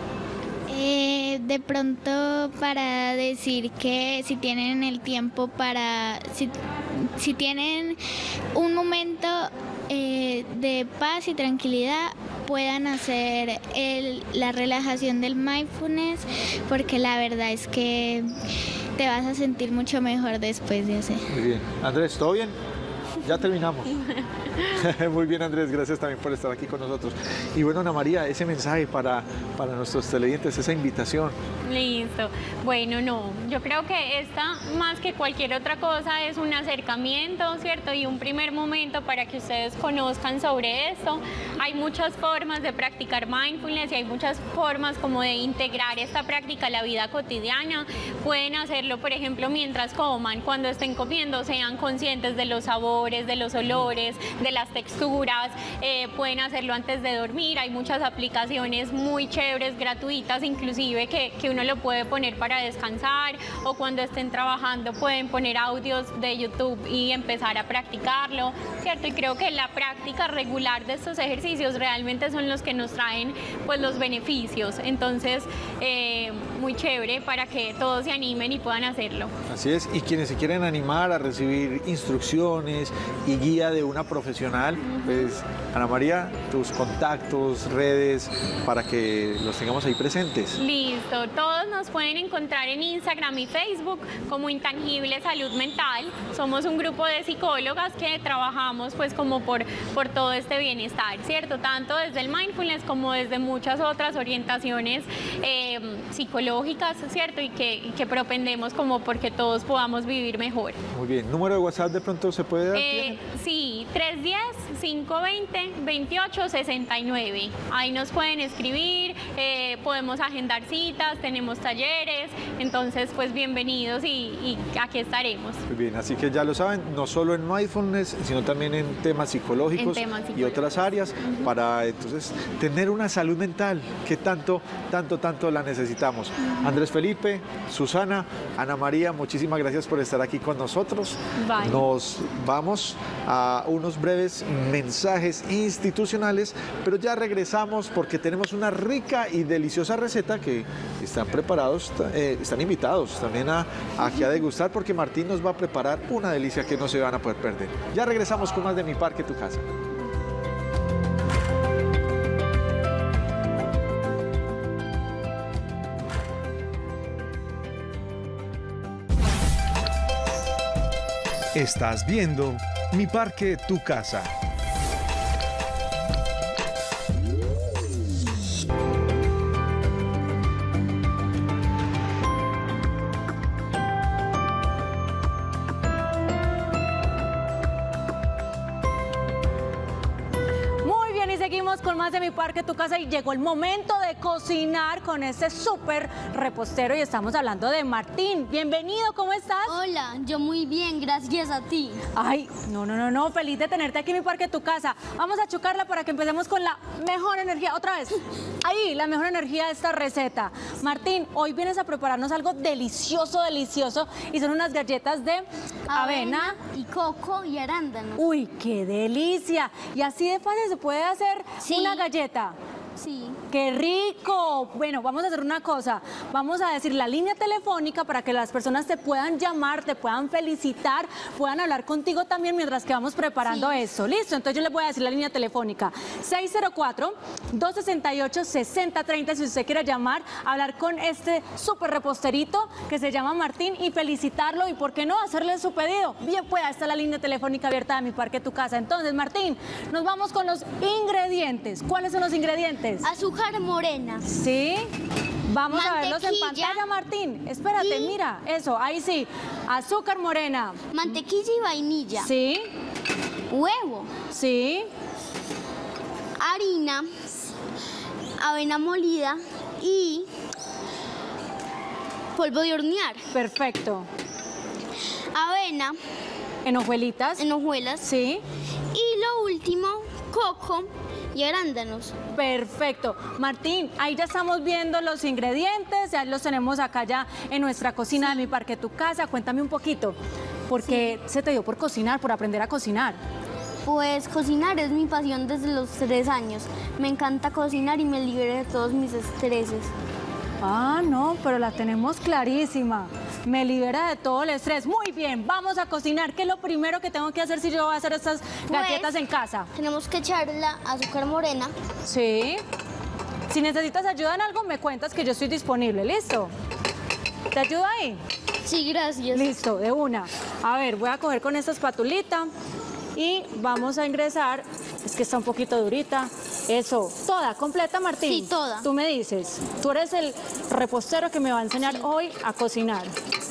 De pronto para decir que si tienen el tiempo para, si tienen un momento de paz y tranquilidad, puedan hacer la relajación del mindfulness, porque la verdad es que te vas a sentir mucho mejor después de hacer. Muy bien. Andrés, ¿todo bien? Ya terminamos. Muy bien, Andrés, gracias también por estar aquí con nosotros. Y bueno, Ana María, ese mensaje para nuestros televidentes, esa invitación. Listo. Bueno, no, yo creo que esta, más que cualquier otra cosa, es un acercamiento, ¿cierto? Y un primer momento para que ustedes conozcan sobre esto. Hay muchas formas de practicar mindfulness y hay muchas formas como de integrar esta práctica a la vida cotidiana. Pueden hacerlo, por ejemplo, mientras coman, cuando estén comiendo, sean conscientes de los sabores, de los olores, de las texturas, pueden hacerlo antes de dormir, hay muchas aplicaciones muy chéveres, gratuitas inclusive, que uno lo puede poner para descansar, o cuando estén trabajando pueden poner audios de YouTube y empezar a practicarlo, ¿cierto? Y creo que la práctica regular de estos ejercicios realmente son los que nos traen pues los beneficios, entonces muy chévere para que todos se animen y puedan hacerlo. Así es, y quienes se quieren animar a recibir instrucciones y guía de una profesional, pues Ana María, tus contactos, redes, para que los tengamos ahí presentes. Listo, todos nos pueden encontrar en Instagram y Facebook como Intangible Salud Mental. Somos un grupo de psicólogas que trabajamos pues como por todo este bienestar, ¿cierto? Tanto desde el mindfulness como desde muchas otras orientaciones psicológicas, ¿cierto? Y que propendemos como porque todos podamos vivir mejor. Muy bien, ¿número de WhatsApp de pronto se puede dar? Sí, 310-520-2869. Ahí nos pueden escribir, podemos agendar citas, tenemos talleres, entonces pues bienvenidos y aquí estaremos. Muy bien, así que ya lo saben, no solo en mindfulness, sino también en temas psicológicos y otras áreas, para entonces tener una salud mental que tanto la necesitamos. Andrés Felipe, Susana, Ana María, muchísimas gracias por estar aquí con nosotros. Bye. Nos vamos a unos breves mensajes institucionales, pero ya regresamos porque tenemos una rica y deliciosa receta que están preparados, están invitados también aquí a degustar, porque Martín nos va a preparar una delicia que no se van a poder perder. Ya regresamos con más de Mi Parque, Tu Casa. Estás viendo Mi Parque, Tu Casa. Con más de Mi Parque, Tu Casa, y llegó el momento de cocinar con este súper repostero y estamos hablando de Martín. Bienvenido, ¿cómo estás? Hola, yo muy bien, gracias a ti. Ay, no, feliz de tenerte aquí en Mi Parque, Tu Casa. Vamos a chucarla para que empecemos con la mejor energía, otra vez. Ahí, la mejor energía de esta receta. Martín, hoy vienes a prepararnos algo delicioso, y son unas galletas de avena y coco y arándano. Uy, qué delicia. Y así de fácil se puede hacer una galleta. Sí. ¡Qué rico! Bueno, vamos a hacer una cosa. Vamos a decir la línea telefónica para que las personas te puedan llamar, te puedan felicitar, puedan hablar contigo también mientras que vamos preparando esto. ¿Listo? Entonces yo les voy a decir la línea telefónica. 604-268-6030 si usted quiere llamar, hablar con este súper reposterito que se llama Martín y felicitarlo y, ¿por qué no?, hacerle su pedido. Bien, pues, está la línea telefónica abierta de Mi Parque, Tu Casa. Entonces, Martín, nos vamos con los ingredientes. ¿Cuáles son los ingredientes? Azúcar morena. Sí. Vamos mantequilla, a verlos en pantalla, Martín. Espérate, mira, eso, ahí sí. Azúcar morena. Mantequilla y vainilla. Sí. Huevo. Sí. Harina. Avena molida y polvo de hornear. Perfecto. Avena. En hojuelitas. En hojuelas. Sí. Y lo último, coco y arándanos. Perfecto. Martín, ahí ya estamos viendo los ingredientes, ya los tenemos acá ya en nuestra cocina de Mi Parque, Tu Casa. Cuéntame un poquito, ¿por qué se te dio por cocinar, por aprender a cocinar? Pues cocinar es mi pasión desde los 3 años. Me encanta cocinar y me libera de todos mis estreses. Ah, no, pero la tenemos clarísima. Me libera de todo el estrés. Muy bien, vamos a cocinar. ¿Qué es lo primero que tengo que hacer si yo voy a hacer estas galletas en casa? Tenemos que echar la azúcar morena. Sí. Si necesitas ayuda en algo, me cuentas que yo estoy disponible. ¿Listo? ¿Te ayudo ahí? Sí, gracias. Listo, de una. A ver, voy a coger con esta espatulita y vamos a ingresar. Es que está un poquito durita. Eso, ¿toda, completa, Martín? Sí, toda. Tú me dices, tú eres el repostero que me va a enseñar hoy a cocinar.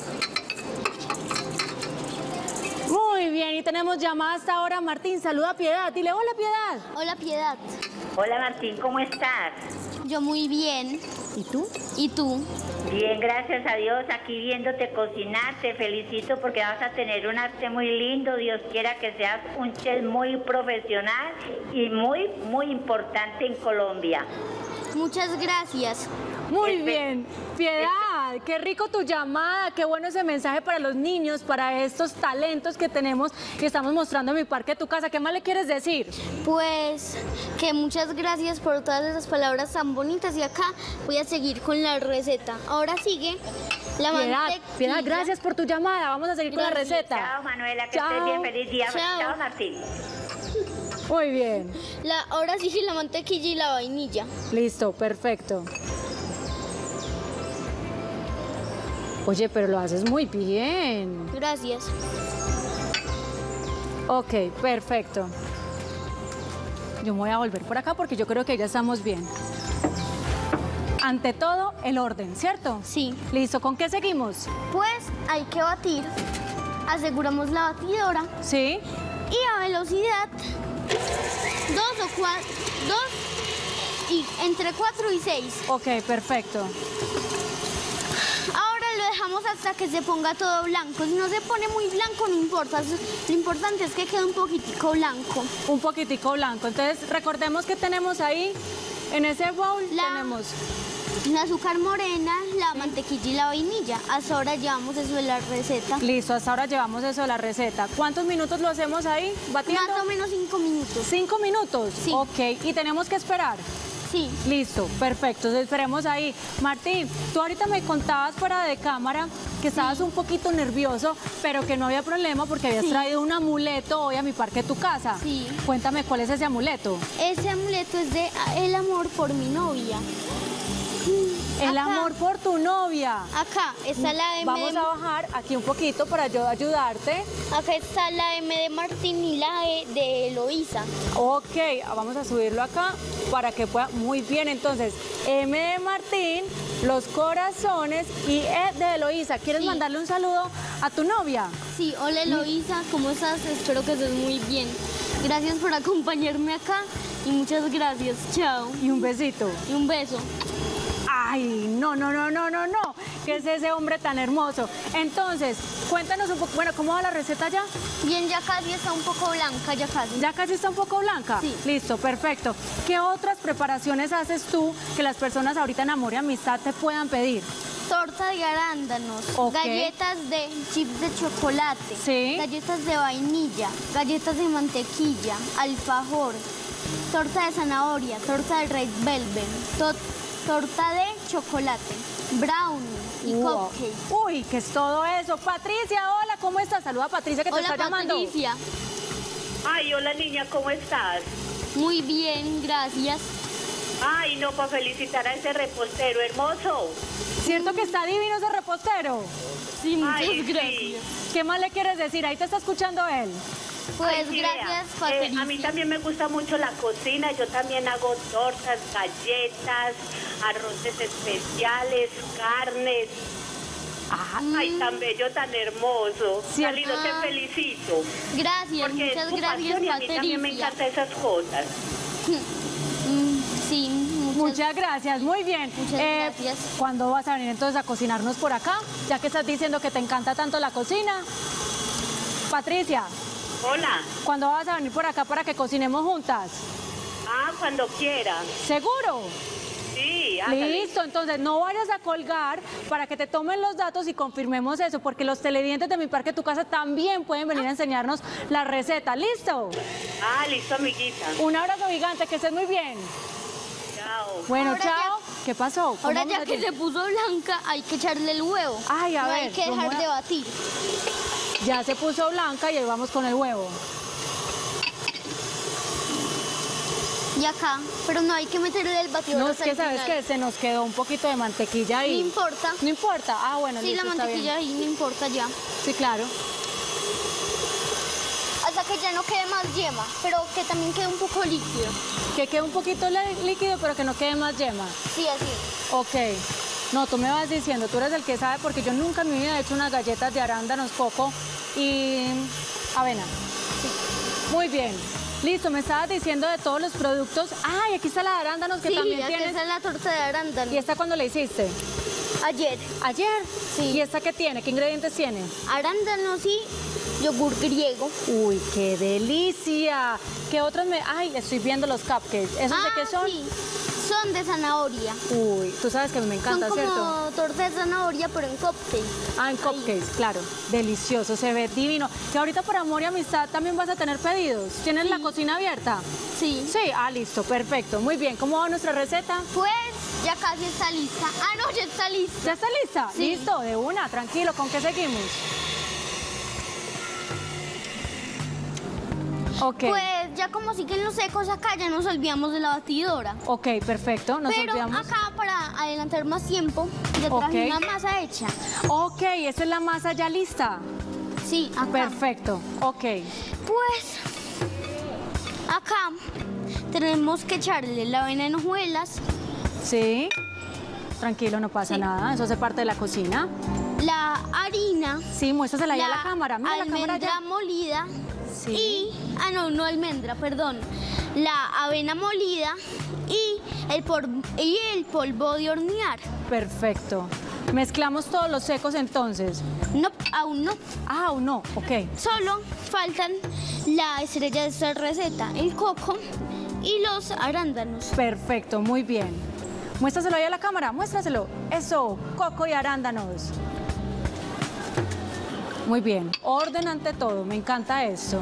Muy bien, y tenemos llamada hasta ahora. Martín, saluda a Piedad. Dile, hola, Piedad. Hola, Piedad. Hola, Martín, ¿cómo estás? Yo muy bien. ¿Y tú? ¿Y tú? Bien, gracias a Dios, aquí viéndote cocinar. Te felicito porque vas a tener un arte muy lindo. Dios quiera que seas un chef muy profesional y muy importante en Colombia. Muchas gracias. Muy bien. Piedad, qué rico tu llamada, qué bueno ese mensaje para los niños, para estos talentos que tenemos y estamos mostrando en Mi Parque, Tu Casa. ¿Qué más le quieres decir? Pues que muchas gracias por todas esas palabras tan bonitas y acá voy a seguir con la receta. Ahora sigue la mantequilla. Piedad, gracias por tu llamada. Vamos a seguir con la receta. Chao, Manuela, que estés bien. Feliz día. Chao, Martín. Muy bien. Ahora sigue la mantequilla y la vainilla. Listo, perfecto. Oye, pero lo haces muy bien. Gracias. Ok, perfecto. Yo me voy a volver por acá porque yo creo que ya estamos bien. Ante todo, el orden, ¿cierto? Sí. Listo, ¿con qué seguimos? Pues hay que batir. Aseguramos la batidora. Sí. Y a velocidad 2 y entre 4 y 6. Ok, perfecto. Ahora lo dejamos hasta que se ponga todo blanco. Si no se pone muy blanco, no importa. Lo importante es que quede un poquitico blanco. Un poquitico blanco. Entonces, recordemos que tenemos ahí, en ese bowl, tenemos el azúcar morena, la mantequilla y la vainilla. Hasta ahora llevamos eso de la receta. Listo, hasta ahora llevamos eso de la receta. ¿Cuántos minutos lo hacemos ahí batiendo? Más o menos 5 minutos. 5 minutos. Sí. Ok, ¿y tenemos que esperar? Sí. Listo, perfecto, entonces esperemos ahí. Martín, tú ahorita me contabas fuera de cámara que estabas un poquito nervioso, pero que no había problema porque habías traído un amuleto hoy a mi parque Tu Casa. Sí. Cuéntame, ¿cuál es ese amuleto? Ese amuleto es de el amor por mi novia. El amor por tu novia. Acá está la M. Vamos a bajar aquí un poquito para yo ayudarte. Acá está la M de Martín y la E de Eloísa. Ok, vamos a subirlo acá para que pueda. Muy bien, entonces, M de Martín, los corazones y E de Eloísa. ¿Quieres mandarle un saludo a tu novia? Sí, hola Eloísa, ¿cómo estás? Espero que estés muy bien. Gracias por acompañarme acá y muchas gracias. Chao. Y un besito. Y un beso. Ay, no, ¿qué es ese hombre tan hermoso? Entonces, cuéntanos un poco, bueno, ¿cómo va la receta ya? Bien, ya casi está un poco blanca, ya casi. ¿Ya casi está un poco blanca? Sí. Listo, perfecto. ¿Qué otras preparaciones haces tú que las personas ahorita en Amor y Amistad te puedan pedir? Torta de arándanos, galletas de chips de chocolate, galletas de vainilla, galletas de mantequilla, alfajor, torta de zanahoria, torta de red velvet, torta de chocolate, brownie y cupcake. Uy, ¿qué es todo eso? Patricia, hola, ¿cómo estás? Saluda a Patricia que te está llamando. Hola, Patricia. Ay, hola niña, ¿cómo estás? Muy bien, gracias. Ay, no, para felicitar a ese repostero hermoso. ¿Cierto que está divino ese repostero? Sí, muchas gracias. ¿Qué más le quieres decir? Ahí te está escuchando él. Pues sí, gracias, Patricia. A mí también me gusta mucho la cocina. Yo también hago tortas, galletas, arroces especiales, carnes. Ay, tan bello, tan hermoso. Salido, te felicito. Gracias, porque muchas es tu gracias, pasión y a mí Patricia. también me encantan esas cosas. Sí, muchas gracias, muy bien. Muchas gracias. ¿Cuándo vas a venir entonces a cocinarnos por acá? Ya que estás diciendo que te encanta tanto la cocina. Patricia. Hola. ¿Cuándo vas a venir por acá para que cocinemos juntas? Cuando quiera. ¿Seguro? Sí, hágale. Listo, entonces no vayas a colgar para que te tomen los datos y confirmemos eso, porque los televidentes de Mi Parque Tu Casa también pueden venir a enseñarnos la receta. ¿Listo? Listo, amiguita. Un abrazo gigante, que estés muy bien. Chao. Bueno, Ahora chao. ¿Qué pasó? Ahora ya que se puso blanca, hay que echarle el huevo. Ay, a no ver. hay que dejar de batir. Ya se puso blanca y ahí vamos con el huevo. Y acá, pero no hay que meterle el batidor. No, es que sabes que se nos quedó un poquito de mantequilla ahí. No importa. No importa. Ah, bueno, sí, listo, la mantequilla ahí no importa ya. Sí, claro. Hasta que ya no quede más yema, pero que también quede un poco líquido. Que quede un poquito líquido, pero que no quede más yema. Sí, así. Ok. No, tú me vas diciendo, tú eres el que sabe, porque yo nunca en mi vida he hecho unas galletas de arándanos, coco y avena. Sí. Muy bien. Listo, me estabas diciendo de todos los productos. Ay, aquí está la de arándanos que también tienes. Sí, esa es la torta de arándanos. ¿Y esta cuándo la hiciste? Ayer. ¿Ayer? Sí. ¿Y esta qué tiene? ¿Qué ingredientes tiene? Arándanos y yogur griego. Uy, qué delicia. ¿Qué otros me...? Ay, estoy viendo los cupcakes. ¿Esos de qué son? Sí. Son de zanahoria. Uy, tú sabes que me encanta, son como ¿cierto? Torta de zanahoria, pero en cupcake. En cupcakes, claro. Delicioso, se ve divino. Que ahorita por Amor y Amistad también vas a tener pedidos. ¿Tienes la cocina abierta? Sí. Sí, listo, perfecto. Muy bien, ¿cómo va nuestra receta? Pues ya casi está lista. No, ya está lista. ¿Ya está lista? Sí. Listo, de una, tranquilo. ¿Con qué seguimos? Ok. Pues ya como siguen los secos acá, ya nos olvidamos de la batidora. Ok, perfecto, nos Pero olvidamos. acá, para adelantar más tiempo, ya traje una masa hecha. Ok, esa es la masa ya lista. Sí, acá. Perfecto, ok. Pues acá tenemos que echarle la avena en hojuelas. Sí, tranquilo, no pasa nada, eso hace parte de la cocina. La harina. Sí, muéstrasela ahí a la cámara. Mira la cámara almendra ya. molida. Sí. Y no almendra, perdón. La avena molida y el polvo de hornear. Perfecto. ¿Mezclamos todos los secos entonces? No, aún no. Ah, aún no, ok. Solo faltan la estrella de esta receta, el coco y los arándanos. Perfecto, muy bien. Muéstraselo ahí a la cámara, muéstraselo. Eso, coco y arándanos. Muy bien, orden ante todo, me encanta eso.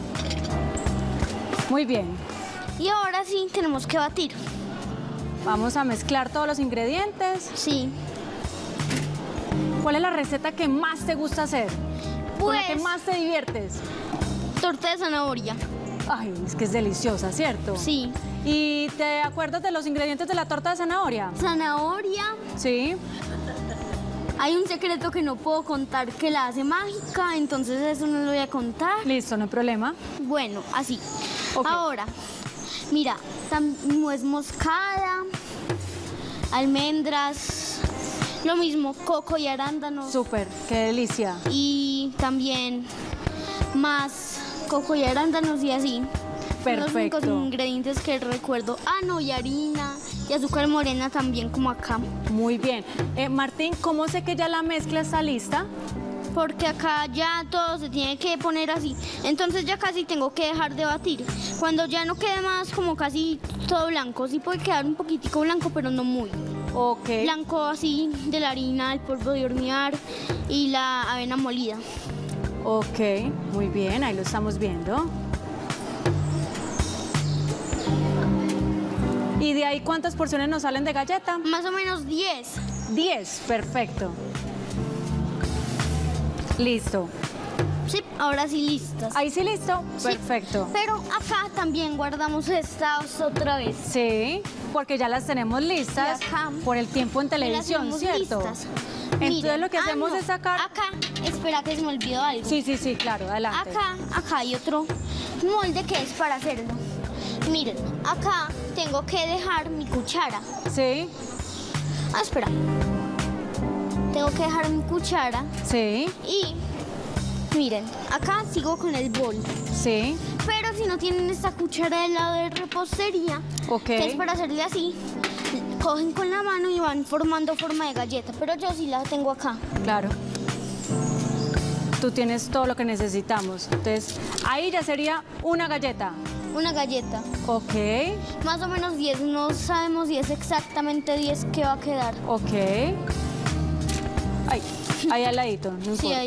Muy bien. Y ahora sí tenemos que batir. Vamos a mezclar todos los ingredientes. Sí. ¿Cuál es la receta que más te gusta hacer? ¿Con la que más te diviertes? Torta de zanahoria. Ay, es que es deliciosa, ¿cierto? Sí. ¿Y te acuerdas de los ingredientes de la torta de zanahoria? Zanahoria. Sí. Hay un secreto que no puedo contar que la hace mágica, entonces eso no lo voy a contar. Listo, no hay problema. Bueno, así. Okay. Ahora, mira, nuez moscada, almendras, lo mismo, coco y arándanos. Súper, qué delicia. Y también más coco y arándanos y así. Perfecto. Son los únicos ingredientes que recuerdo. Ah, no, y harina y azúcar morena también como acá. Muy bien. Martín, ¿cómo sé que ya la mezcla está lista? Porque acá ya todo se tiene que poner así. Entonces ya casi tengo que dejar de batir. Cuando ya no quede más como casi todo blanco. Sí puede quedar un poquitico blanco, pero no muy. Ok. Blanco así de la harina, el polvo de hornear y la avena molida. Ok, muy bien, ahí lo estamos viendo. ¿Y de ahí cuántas porciones nos salen de galleta? Más o menos 10. 10, perfecto. Listo. Sí, ahora sí listas. Ahí sí listo, sí, perfecto. Pero acá también guardamos estas otra vez. Sí, porque ya las tenemos listas por el tiempo en televisión, ¿cierto? Listas. Entonces Miren, lo que hacemos es sacar... Acá, espera que se me olvidó algo. Sí, claro, adelante. Acá hay otro molde que es para hacerlo. Miren, acá tengo que dejar mi cuchara. Sí. Ah, espera. Tengo que dejar mi cuchara. Sí. Y miren, acá sigo con el bol. Sí. Pero si no tienen esta cuchara del lado de repostería, que es para hacerle así, cogen con la mano y van formando forma de galleta. Pero yo sí la tengo acá. Claro. Tú tienes todo lo que necesitamos. Entonces, ahí ya sería una galleta. Una galleta. Ok. Más o menos 10. No sabemos si es exactamente 10 que va a quedar. Ok. Ahí al ladito, no importa. Sí, ahí.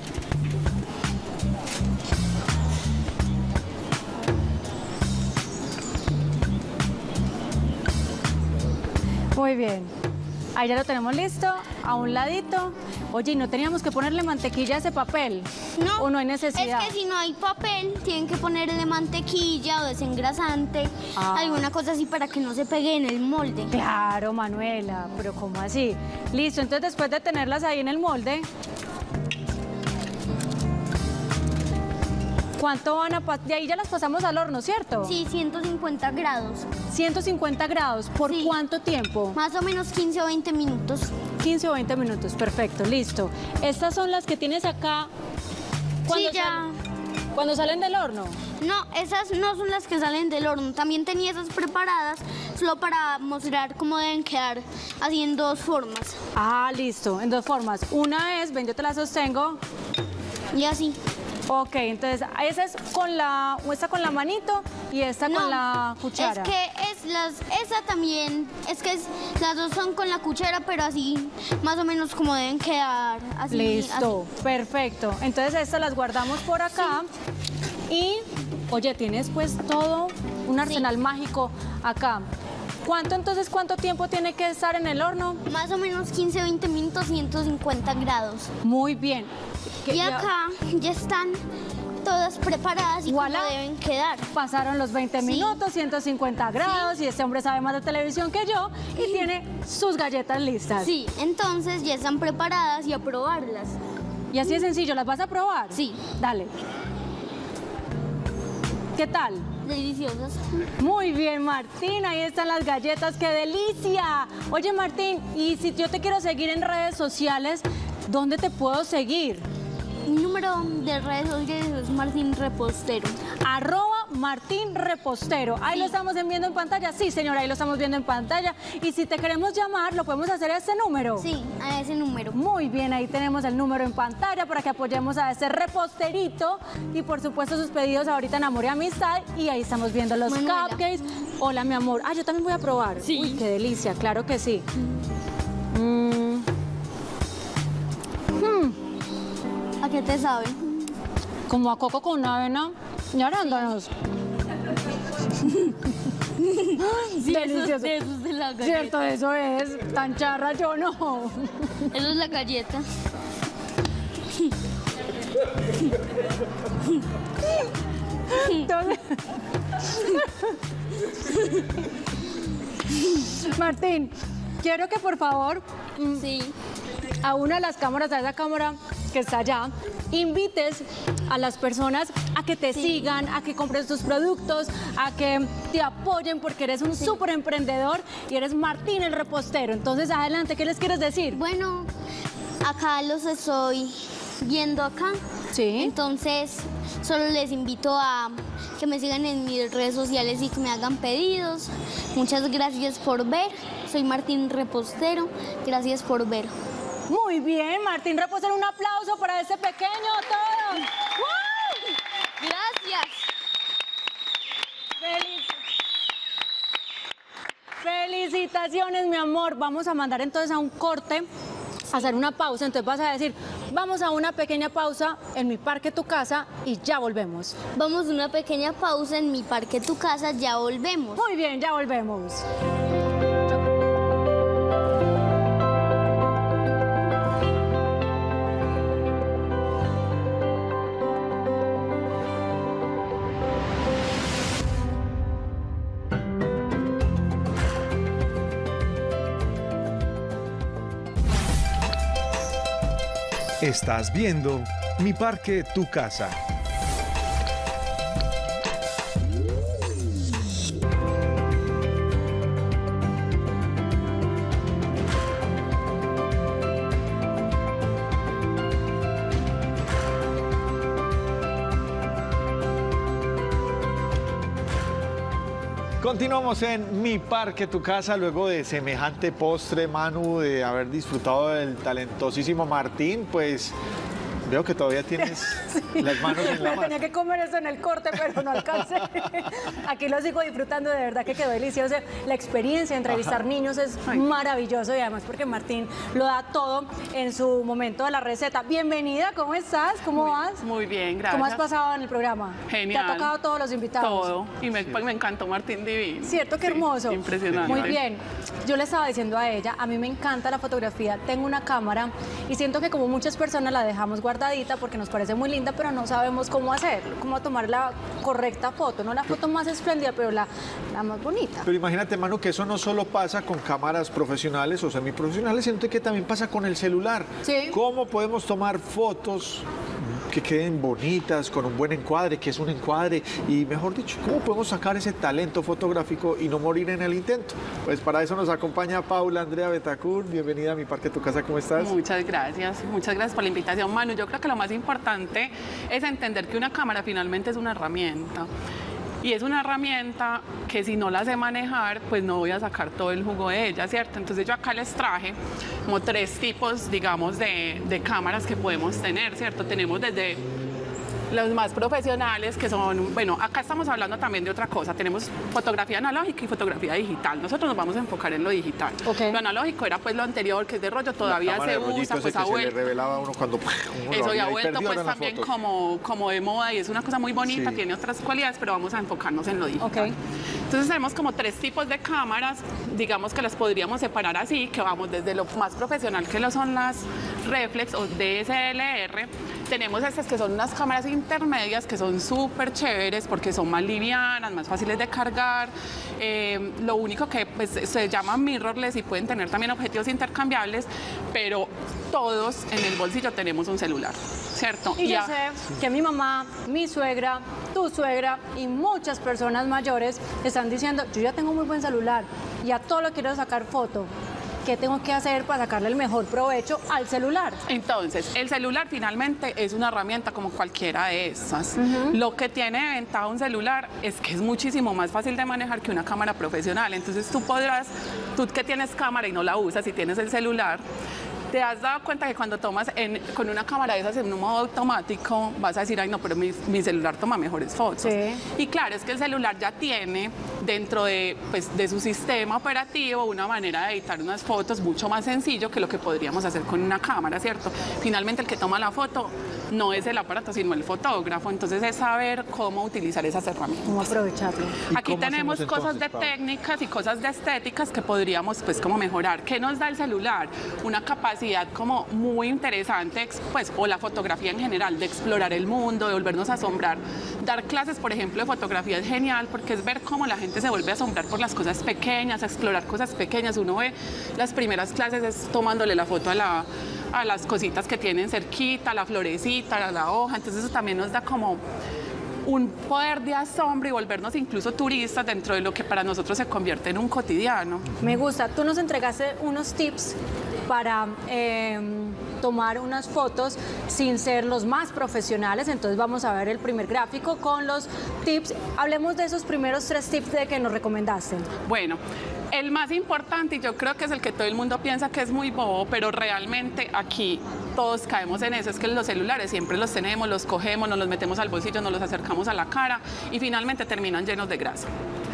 Muy bien. Ahí ya lo tenemos listo, a un ladito. Oye, ¿y no teníamos que ponerle mantequilla a ese papel? No. ¿O no hay necesidad? Es que si no hay papel, tienen que ponerle mantequilla o desengrasante, alguna cosa así para que no se pegue en el molde. Claro, Manuela, pero ¿cómo así? Listo, entonces después de tenerlas ahí en el molde, ¿cuánto van a pasar? De ahí ya las pasamos al horno, ¿cierto? Sí, 150 grados. 150 grados, ¿por cuánto tiempo? Más o menos 15 o 20 minutos. 15 o 20 minutos, perfecto, listo. Estas son las que tienes acá cuando salen del horno. No, esas no son las que salen del horno. También tenía esas preparadas solo para mostrar cómo deben quedar así en dos formas. Ah, listo, en dos formas. Una es, ven, yo te la sostengo. Y así. Ok, entonces esa es esta con la manito y esta con la cuchara. Es que esa también, las dos son con la cuchara, pero así más o menos como deben quedar. Así, listo, así. Perfecto. Entonces estas las guardamos por acá y, oye, tienes pues todo un arsenal mágico acá. ¿Cuánto tiempo tiene que estar en el horno? Más o menos 15 o 20 minutos, 150 grados. Muy bien. Y acá ya están todas preparadas y cómo deben quedar. Pasaron los 20 minutos, 150 grados, y este hombre sabe más de televisión que yo y tiene sus galletas listas. Sí, entonces ya están preparadas y a probarlas. Y así es sencillo, ¿las vas a probar? Sí. Dale. ¿Qué tal? Deliciosas. Muy bien, Martín, ahí están las galletas, ¡qué delicia! Oye, Martín, y si yo te quiero seguir en redes sociales, ¿dónde te puedo seguir? Mi número de redes sociales es Martín Repostero. @Martín Repostero. Ahí lo estamos viendo en pantalla. Sí, señora, ahí lo estamos viendo en pantalla. Y si te queremos llamar, ¿lo podemos hacer a ese número? Sí, a ese número. Muy bien, ahí tenemos el número en pantalla para que apoyemos a ese reposterito. Y por supuesto sus pedidos ahorita en Amor y Amistad. Y ahí estamos viendo los cupcakes. Hola, mi amor. Yo también voy a probar. Sí. Uy, qué delicia, claro que sí. ¿A qué te sabe? Como a coco con avena y arándanos. Sí, delicioso. Eso es de la galleta. Cierto, eso es. Tan charra yo no. Eso es la galleta. Entonces... Martín, quiero que por favor a una de las cámaras, a esa cámara que está allá, invites a las personas a que te sigan, a que compres tus productos, a que te apoyen porque eres un súper emprendedor y eres Martín el Repostero. Entonces, adelante, ¿qué les quieres decir? Bueno, acá los estoy viendo acá. Sí. Entonces, solo les invito a que me sigan en mis redes sociales y que me hagan pedidos. Muchas gracias por ver. Soy Martín Repostero. Gracias por ver. Muy bien, Martín Repostero, un aplauso para ese pequeño todos. ¡Wow! Gracias. Felicitaciones, mi amor. Vamos a mandar entonces a un corte, a hacer una pausa. Entonces vas a decir, vamos a una pequeña pausa en Mi Parque Tu Casa y ya volvemos. Vamos a una pequeña pausa en Mi Parque Tu Casa, ya volvemos. Muy bien, ya volvemos. Estás viendo Mi Parque Tu Casa. Continuamos en Mi Parque Tu Casa, luego de semejante postre, Manu, de haber disfrutado del talentosísimo Martín, pues veo que todavía tienes las manos en la masa. Tenía que comer eso en el corte, pero no alcancé. Aquí lo sigo disfrutando, de verdad que quedó delicioso. La experiencia de entrevistar niños es maravilloso y además porque Martín lo da todo en su momento de la receta. Bienvenida, ¿cómo estás? ¿Cómo vas? Muy bien, gracias. ¿Cómo has pasado en el programa? Genial. ¿Te ha tocado todos los invitados? Todo. Y me encantó Martín divino. ¿Cierto? Qué hermoso. Impresionante. Muy bien. Yo le estaba diciendo a ella, a mí me encanta la fotografía, tengo una cámara y siento que como muchas personas la dejamos guardadita porque nos parece muy linda, pero no sabemos cómo hacerlo, cómo tomar la correcta foto, no la foto más espléndida, pero la más bonita. Pero imagínate, Manu, que eso no solo pasa con cámaras profesionales o semiprofesionales, sino que también pasa con el celular. Sí. ¿Cómo podemos tomar fotos que queden bonitas, con un buen encuadre, que es un encuadre? Y mejor dicho, ¿cómo podemos sacar ese talento fotográfico y no morir en el intento? Pues para eso nos acompaña Paula Andrea Betacur. Bienvenida a Mi Parque Tu Casa, ¿cómo estás? Muchas gracias por la invitación, Manu. Yo creo que lo más importante es entender que una cámara finalmente es una herramienta. Y es una herramienta que si no la sé manejar, pues no voy a sacar todo el jugo de ella, ¿cierto? Entonces yo acá les traje como 3 tipos, digamos, de cámaras que podemos tener, ¿cierto? Tenemos desde los más profesionales, que son, bueno, acá estamos hablando también de otra cosa. Tenemos fotografía analógica y fotografía digital. Nosotros nos vamos a enfocar en lo digital. Okay. Lo analógico era pues lo anterior, que es de rollo, todavía se usa, pues ha vuelto. Se le revelaba a uno cuando eso ya ha vuelto pues también como de moda y es una cosa muy bonita, sí. Tiene otras cualidades, pero vamos a enfocarnos en lo digital. Okay. Entonces tenemos como 3 tipos de cámaras, digamos que las podríamos separar así, que vamos desde lo más profesional, que lo son las reflex o DSLR. Tenemos estas que son unas cámaras intermedias que son súper chéveres porque son más livianas, más fáciles de cargar. Lo único que pues, se llama mirrorless y pueden tener también objetivos intercambiables, pero todos en el bolsillo tenemos un celular, ¿cierto? Y yo sé que mi mamá, mi suegra, tu suegra y muchas personas mayores están diciendo, yo ya tengo muy buen celular y a todo lo quiero sacar foto. qué tengo que hacer para sacarle el mejor provecho al celular. Entonces, el celular finalmente es una herramienta como cualquiera de esas. Lo que tiene de ventaja un celular es que es muchísimo más fácil de manejar que una cámara profesional. Entonces tú que tienes cámara y no la usas y tienes el celular, ¿te has dado cuenta que cuando tomas con una cámara de esas en un modo automático vas a decir, ay no, pero mi celular toma mejores fotos? Sí. Y claro, es que el celular ya tiene dentro de su sistema operativo una manera de editar unas fotos mucho más sencillo que lo que podríamos hacer con una cámara, ¿cierto? Finalmente el que toma la foto no es el aparato, sino el fotógrafo. Entonces es saber cómo utilizar esas herramientas. ¿Cómo aprovecharlo? Aquí tenemos cosas de técnicas y cosas de estéticas que podríamos pues como mejorar. ¿Qué nos da el celular? Una capacidad como muy interesante, pues, o la fotografía en general, de explorar el mundo, de volvernos a asombrar. Dar clases, por ejemplo, de fotografía es genial porque es ver cómo la gente se vuelve a asombrar por las cosas pequeñas, a explorar cosas pequeñas. Uno ve las primeras clases es tomándole la foto a las cositas que tienen cerquita, la florecita, la hoja. Entonces eso también nos da como un poder de asombro y volvernos incluso turistas dentro de lo que para nosotros se convierte en un cotidiano. Me gusta. Tú nos entregaste unos tips para tomar unas fotos sin ser los más profesionales. Entonces vamos a ver el primer gráfico con los tips. Hablemos de esos primeros 3 tips que nos recomendaste. Bueno, el más importante, y yo creo que es el que todo el mundo piensa que es muy bobo, pero realmente aquí todos caemos en eso, es que los celulares siempre los tenemos, los cogemos, nos los metemos al bolsillo, nos los acercamos a la cara y finalmente terminan llenos de grasa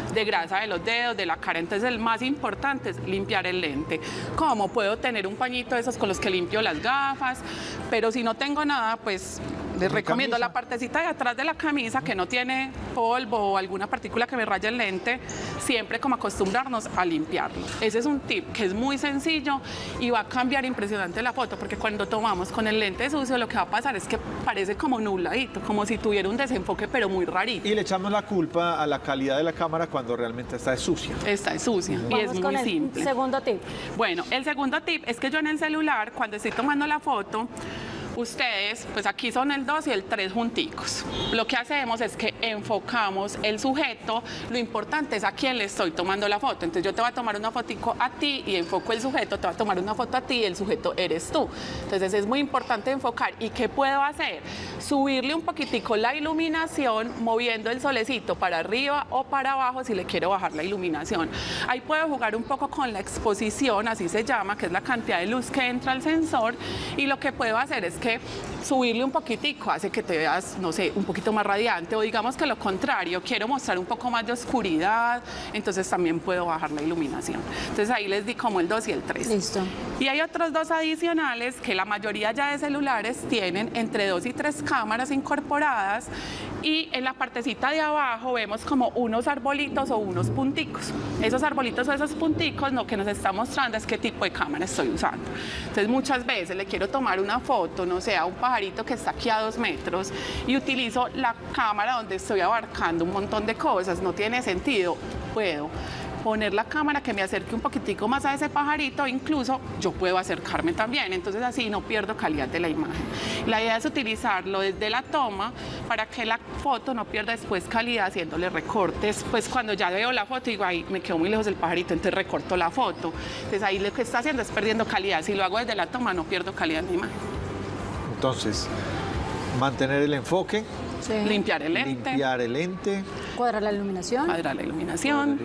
de los dedos, de la cara. Entonces el más importante es limpiar el lente. ¿Cómo? Puedo tener un pañito de esos con los que limpio las gafas, pero si no tengo nada, pues les recomiendo la partecita de atrás de la camisa que no tiene polvo o alguna partícula que me raye el lente, siempre como acostumbrarnos a limpiarlo. Ese es un tip que es muy sencillo y va a cambiar impresionante la foto, porque cuando tomamos con el lente sucio lo que va a pasar es que parece como nubladito, como si tuviera un desenfoque pero muy rarito. Y le echamos la culpa a la calidad de la cámara cuando realmente está sucia. Está sucia y es muy simple. Segundo tip. Bueno, el segundo tip es que yo en el celular, cuando estoy tomando la foto, ustedes, pues aquí son el 2 y el 3 junticos. Lo que hacemos es que enfocamos el sujeto, lo importante es a quién le estoy tomando la foto. Entonces yo te voy a tomar una fotico a ti y enfoco el sujeto, te voy a tomar una foto a ti y el sujeto eres tú. Entonces es muy importante enfocar. ¿Y qué puedo hacer? Subirle un poquitico la iluminación, moviendo el solecito para arriba o para abajo si le quiero bajar la iluminación. Ahí puedo jugar un poco con la exposición, así se llama, que es la cantidad de luz que entra al sensor, y lo que puedo hacer es que subirle un poquitico hace que te veas, no sé, un poquito más radiante, o digamos que lo contrario, quiero mostrar un poco más de oscuridad, entonces también puedo bajar la iluminación. Entonces ahí les di como el 2 y el 3. Listo. Y hay otros 2 adicionales que la mayoría ya de celulares tienen entre 2 y 3 cámaras incorporadas, y en la partecita de abajo vemos como unos arbolitos o unos punticos. Esos arbolitos o esos punticos lo que nos está mostrando es qué tipo de cámara estoy usando. Entonces muchas veces le quiero tomar una foto, no sé, a un pajarito que está aquí a 2 metros y utilizo la cámara donde estoy abarcando un montón de cosas, no tiene sentido. Puedo poner la cámara que me acerque un poquitico más a ese pajarito, incluso yo puedo acercarme también, entonces así no pierdo calidad de la imagen. La idea es utilizarlo desde la toma para que la foto no pierda después calidad haciéndole recortes, pues cuando ya veo la foto digo, ahí me quedo muy lejos del pajarito, entonces recorto la foto. Entonces ahí lo que está haciendo es perdiendo calidad, si lo hago desde la toma no pierdo calidad en la imagen. Entonces, mantener el enfoque. Sí. Limpiar el lente. Limpiar el lente. Cuadrar la iluminación. Cuadrar la iluminación.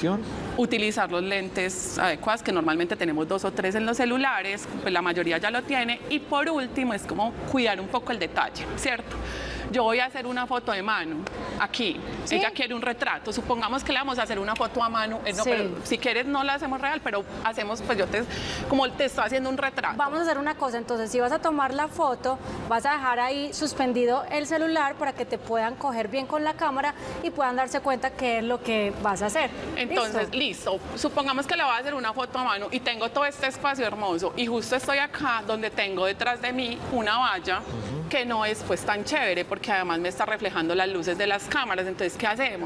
Utilizar los lentes adecuados, que normalmente tenemos 2 o 3 en los celulares, pues la mayoría ya lo tiene. Y por último es como cuidar un poco el detalle, ¿cierto? Yo voy a hacer una foto de mano aquí, ¿sí? Ella quiere un retrato, supongamos que le vamos a hacer una foto a mano, no, sí. Pero si quieres no la hacemos real, pero hacemos, pues yo como te estoy haciendo un retrato. Vamos a hacer una cosa, entonces si vas a tomar la foto, vas a dejar ahí suspendido el celular para que te puedan coger bien con la cámara y puedan darse cuenta qué es lo que vas a hacer. Entonces, listo. Supongamos que le voy a hacer una foto a mano y tengo todo este espacio hermoso y justo estoy acá donde tengo detrás de mí una valla que no es pues tan chévere porque además me está reflejando las luces de las cámaras. Entonces, ¿qué hacemos?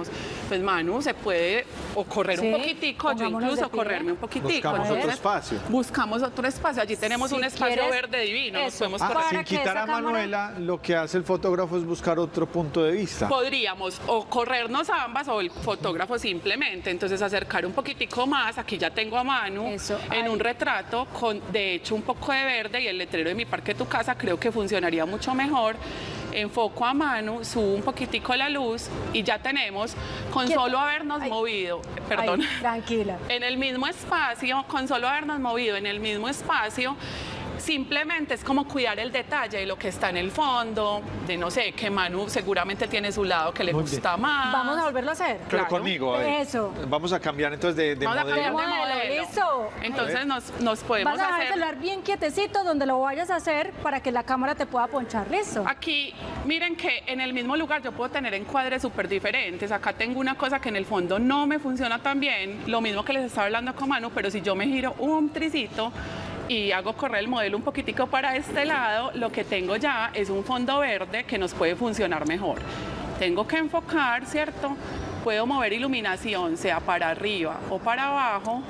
pues Manu se puede o correr un poquitico, yo incluso correrme un poquitico. Buscamos otro espacio. Buscamos otro espacio, allí tenemos un espacio verde divino, nos podemos correr. Sin quitar a Manuela, lo que hace el fotógrafo es buscar otro punto de vista. Podríamos o corrernos ambas o el fotógrafo simplemente, entonces acercar un poquitico más, aquí ya tengo a Manu en un retrato con de hecho un poco de verde y el letrero de Mi Parque Tu Casa, creo que funcionaría mucho mejor. Enfoco a Manu, subo un poquitico la luz y ya tenemos, con solo habernos movido, perdón, tranquila, en el mismo espacio, con solo habernos movido en el mismo espacio, simplemente es como cuidar el detalle de lo que está en el fondo, de no sé, que Manu seguramente tiene su lado que le gusta más. Vamos a volverlo a hacer. Pero conmigo, eso. Vamos a cambiar entonces de Vamos modelo. A cambiar de modelo. Listo. Entonces nos podemos hacer. Vas a dejar el hacer... celular bien quietecito donde lo vayas a hacer para que la cámara te pueda ponchar. Listo. Aquí, miren que en el mismo lugar yo puedo tener encuadres súper diferentes. Acá tengo una cosa que en el fondo no me funciona tan bien, lo mismo que les estaba hablando con Manu, pero si yo me giro un tricito y hago correr el modelo un poquitico para este lado, lo que tengo ya es un fondo verde que nos puede funcionar mejor. Tengo que enfocar, ¿cierto? Puedo mover iluminación, sea para arriba o para abajo.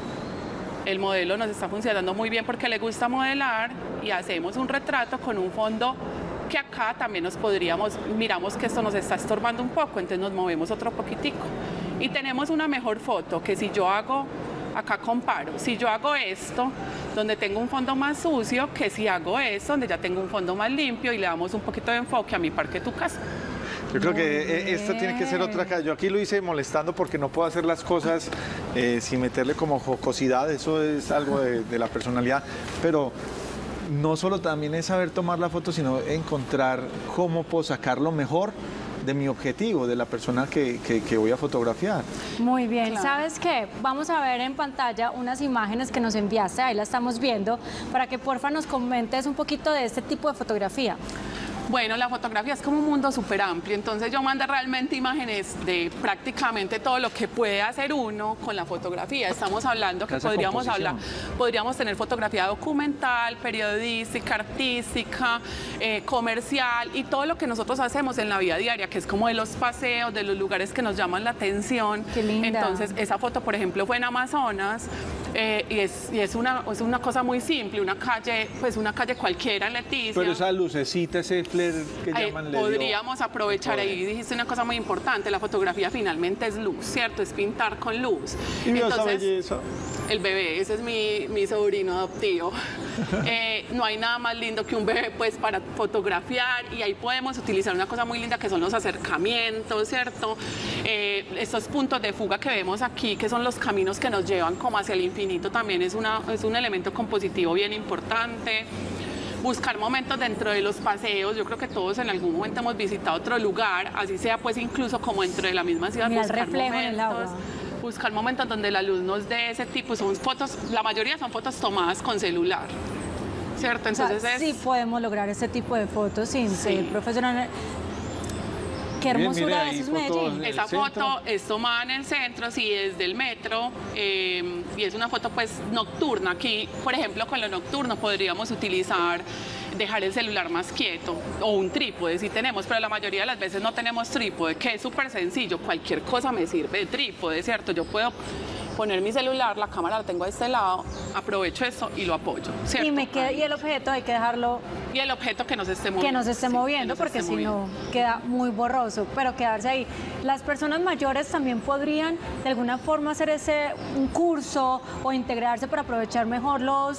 El modelo nos está funcionando muy bien porque le gusta modelar y hacemos un retrato con un fondo que acá también nos podríamos, miramos que esto nos está estorbando un poco, entonces nos movemos otro poquitico. Y tenemos una mejor foto que si yo hago... Acá comparo, si yo hago esto, donde tengo un fondo más sucio, que si hago esto, donde ya tengo un fondo más limpio y le damos un poquito de enfoque a Mi Parque Tu Casa. Yo creo que esta tiene que ser otra casa. Yo aquí lo hice molestando porque no puedo hacer las cosas sin meterle como jocosidad, eso es algo de la personalidad, pero no solo también es saber tomar la foto, sino encontrar cómo puedo sacar lo mejor de mi objetivo, de la persona que voy a fotografiar. Muy bien, ¿sabes qué? Vamos a ver en pantalla unas imágenes que nos enviaste, ahí la estamos viendo, para que porfa nos comentes un poquito de este tipo de fotografía. Bueno, la fotografía es como un mundo súper amplio, entonces yo mandé realmente imágenes de prácticamente todo lo que puede hacer uno con la fotografía. Estamos hablando que podríamos tener fotografía documental, periodística, artística, comercial y todo lo que nosotros hacemos en la vida diaria, que es como de los paseos, de los lugares que nos llaman la atención. Qué linda. Entonces, esa foto, por ejemplo, fue en Amazonas y es una cosa muy simple, una calle cualquiera en Leticia. Pero esa lucecita, ese que llaman podríamos aprovechar ahí, dijiste una cosa muy importante, la fotografía finalmente es luz, ¿cierto? Es pintar con luz. Y entonces, belleza. El bebé, ese es mi sobrino adoptivo. No hay nada más lindo que un bebé pues para fotografiar y ahí podemos utilizar una cosa muy linda que son los acercamientos, ¿cierto? Estos puntos de fuga que vemos aquí, que son los caminos que nos llevan como hacia el infinito, también es un elemento compositivo bien importante. Buscar momentos dentro de los paseos, yo creo que todos en algún momento hemos visitado otro lugar, así sea pues incluso como dentro de la misma ciudad, buscar momentos donde la luz nos dé ese tipo, son fotos, la mayoría son fotos tomadas con celular, ¿cierto? Entonces sí podemos lograr ese tipo de fotos sin ser profesional. Qué hermosura es Medellín. Esa foto es tomada en el centro, sí, es del metro y es una foto pues nocturna. Aquí, por ejemplo, con lo nocturno podríamos dejar el celular más quieto o un trípode si tenemos, pero la mayoría de las veces no tenemos trípode, que es súper sencillo, cualquier cosa me sirve de trípode, ¿cierto? Yo puedo poner mi celular, la cámara la tengo a este lado, aprovecho esto y lo apoyo, ¿cierto? Y el objeto hay que dejarlo... Y el objeto que nos esté moviendo. Que nos esté moviendo, porque si no queda muy borroso, pero quedarse ahí. Las personas mayores también podrían de alguna forma hacer un curso o integrarse para aprovechar mejor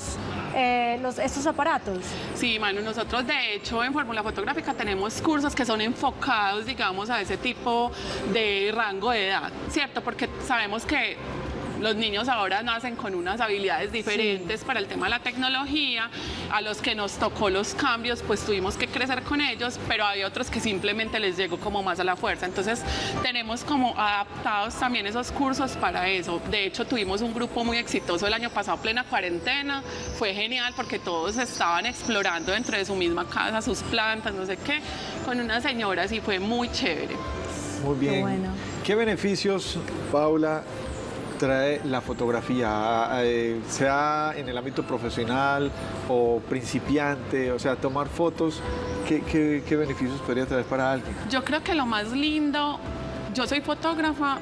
estos aparatos. Sí, Manu, nosotros de hecho en Fórmula Fotográfica tenemos cursos que son enfocados, digamos, a ese tipo de rango de edad, ¿cierto? Porque sabemos que los niños ahora nacen con unas habilidades diferentes para el tema de la tecnología, a los que nos tocó los cambios pues tuvimos que crecer con ellos, pero hay otros que simplemente les llegó como más a la fuerza, entonces tenemos como adaptados también esos cursos para eso. De hecho tuvimos un grupo muy exitoso el año pasado, plena cuarentena, fue genial porque todos estaban explorando dentro de su misma casa, sus plantas, no sé qué, con unas señoras y fue muy chévere. Muy bien. Bueno. ¿Qué beneficios, Paula, trae la fotografía, sea en el ámbito profesional o principiante? O sea, tomar fotos, ¿qué beneficios podría traer para alguien? Yo creo que lo más lindo yo soy fotógrafa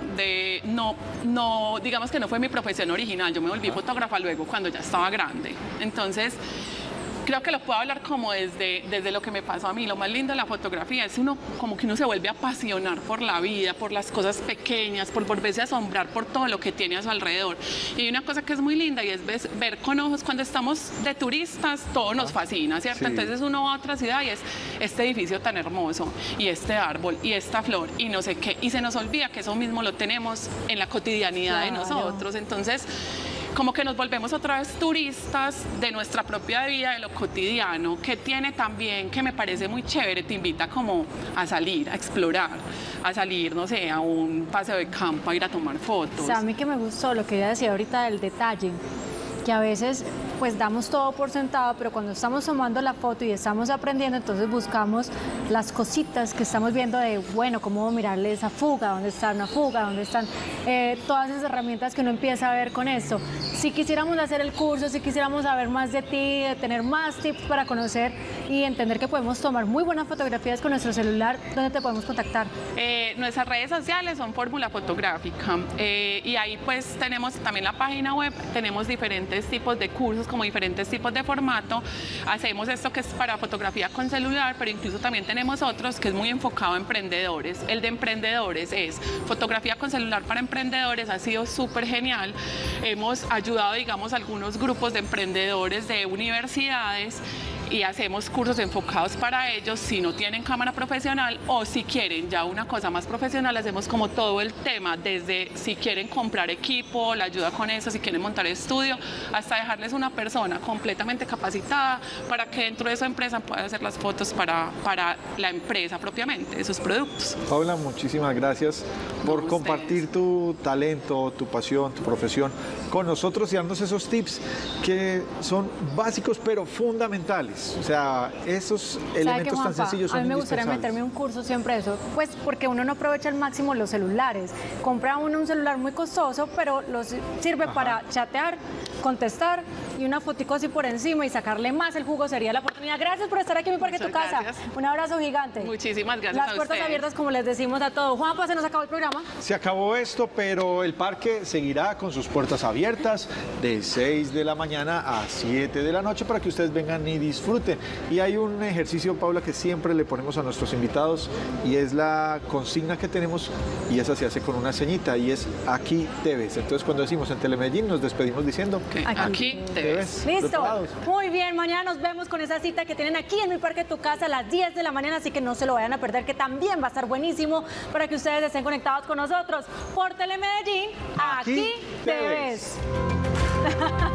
no, digamos que no fue mi profesión original, yo me volví fotógrafa luego cuando ya estaba grande. Entonces, creo que lo puedo hablar como desde lo que me pasó a mí. Lo más lindo de la fotografía es como que uno se vuelve a apasionar por la vida, por las cosas pequeñas, por volverse a asombrar por todo lo que tiene a su alrededor. Y hay una cosa que es muy linda y es ver con ojos, cuando estamos de turistas, todo nos fascina, ¿cierto? Sí. Entonces uno va a otra ciudad y es este edificio tan hermoso, y este árbol, y esta flor, y no sé qué, y se nos olvida que eso mismo lo tenemos en la cotidianidad de nosotros. Entonces, como que nos volvemos otra vez turistas de nuestra propia vida, de lo cotidiano, que tiene también, que me parece muy chévere, te invita como a salir, a explorar, a salir, no sé, a un paseo de campo, a ir a tomar fotos. O sea, a mí que me gustó lo que ella decía ahorita del detalle, que a veces pues damos todo por sentado, pero cuando estamos tomando la foto y estamos aprendiendo, entonces buscamos las cositas que estamos viendo de, bueno, cómo mirarle esa fuga, dónde está una fuga, dónde están todas esas herramientas que uno empieza a ver con esto. Si quisiéramos hacer el curso, si quisiéramos saber más de ti, de tener más tips para conocer y entender que podemos tomar muy buenas fotografías con nuestro celular, ¿dónde te podemos contactar? Nuestras redes sociales son Fórmula Fotográfica y ahí pues tenemos también la página web, tenemos diferentes tipos de cursos, como diferentes tipos de formato. Hacemos esto que es para fotografía con celular, pero incluso también tenemos otros que es muy enfocado a emprendedores. El de emprendedores es fotografía con celular para emprendedores, ha sido súper genial. Hemos ayudado, digamos, a algunos grupos de emprendedores de universidades y hacemos cursos enfocados para ellos si no tienen cámara profesional, o si quieren ya una cosa más profesional, hacemos como todo el tema, desde si quieren comprar equipo, la ayuda con eso, si quieren montar estudio, hasta dejarles una persona completamente capacitada para que dentro de su empresa pueda hacer las fotos para la empresa propiamente, de sus productos. Paula, muchísimas gracias por compartir tu talento, tu pasión, tu profesión con nosotros y darnos esos tips que son básicos pero fundamentales. O sea, esos elementos tan sencillos son indispensables. A mí me gustaría meterme un curso siempre eso, pues porque uno no aprovecha al máximo los celulares. Compra uno un celular muy costoso, pero sirve para chatear, contestar y una fotico así por encima y sacarle más el jugo sería la oportunidad. Gracias por estar aquí en mi Parque Tu Casa. Un abrazo gigante. Muchísimas gracias. Las puertas abiertas, como les decimos a todos. Juanpa, se nos acabó el programa. Se acabó esto, pero el parque seguirá con sus puertas abiertas de 6 de la mañana a 7 de la noche para que ustedes vengan y disfruten. Y hay un ejercicio, Paula, que siempre le ponemos a nuestros invitados y es la consigna que tenemos, y esa se hace con una ceñita y es aquí te ves. Entonces, cuando decimos en Telemedellín, nos despedimos diciendo aquí te ves. Listo. Preparados. Muy bien, mañana nos vemos con esa cita que tienen aquí en mi Parque Tu Casa a las 10 de la mañana, así que no se lo vayan a perder, que también va a estar buenísimo para que ustedes estén conectados con nosotros por Telemedellín. Aquí te ves.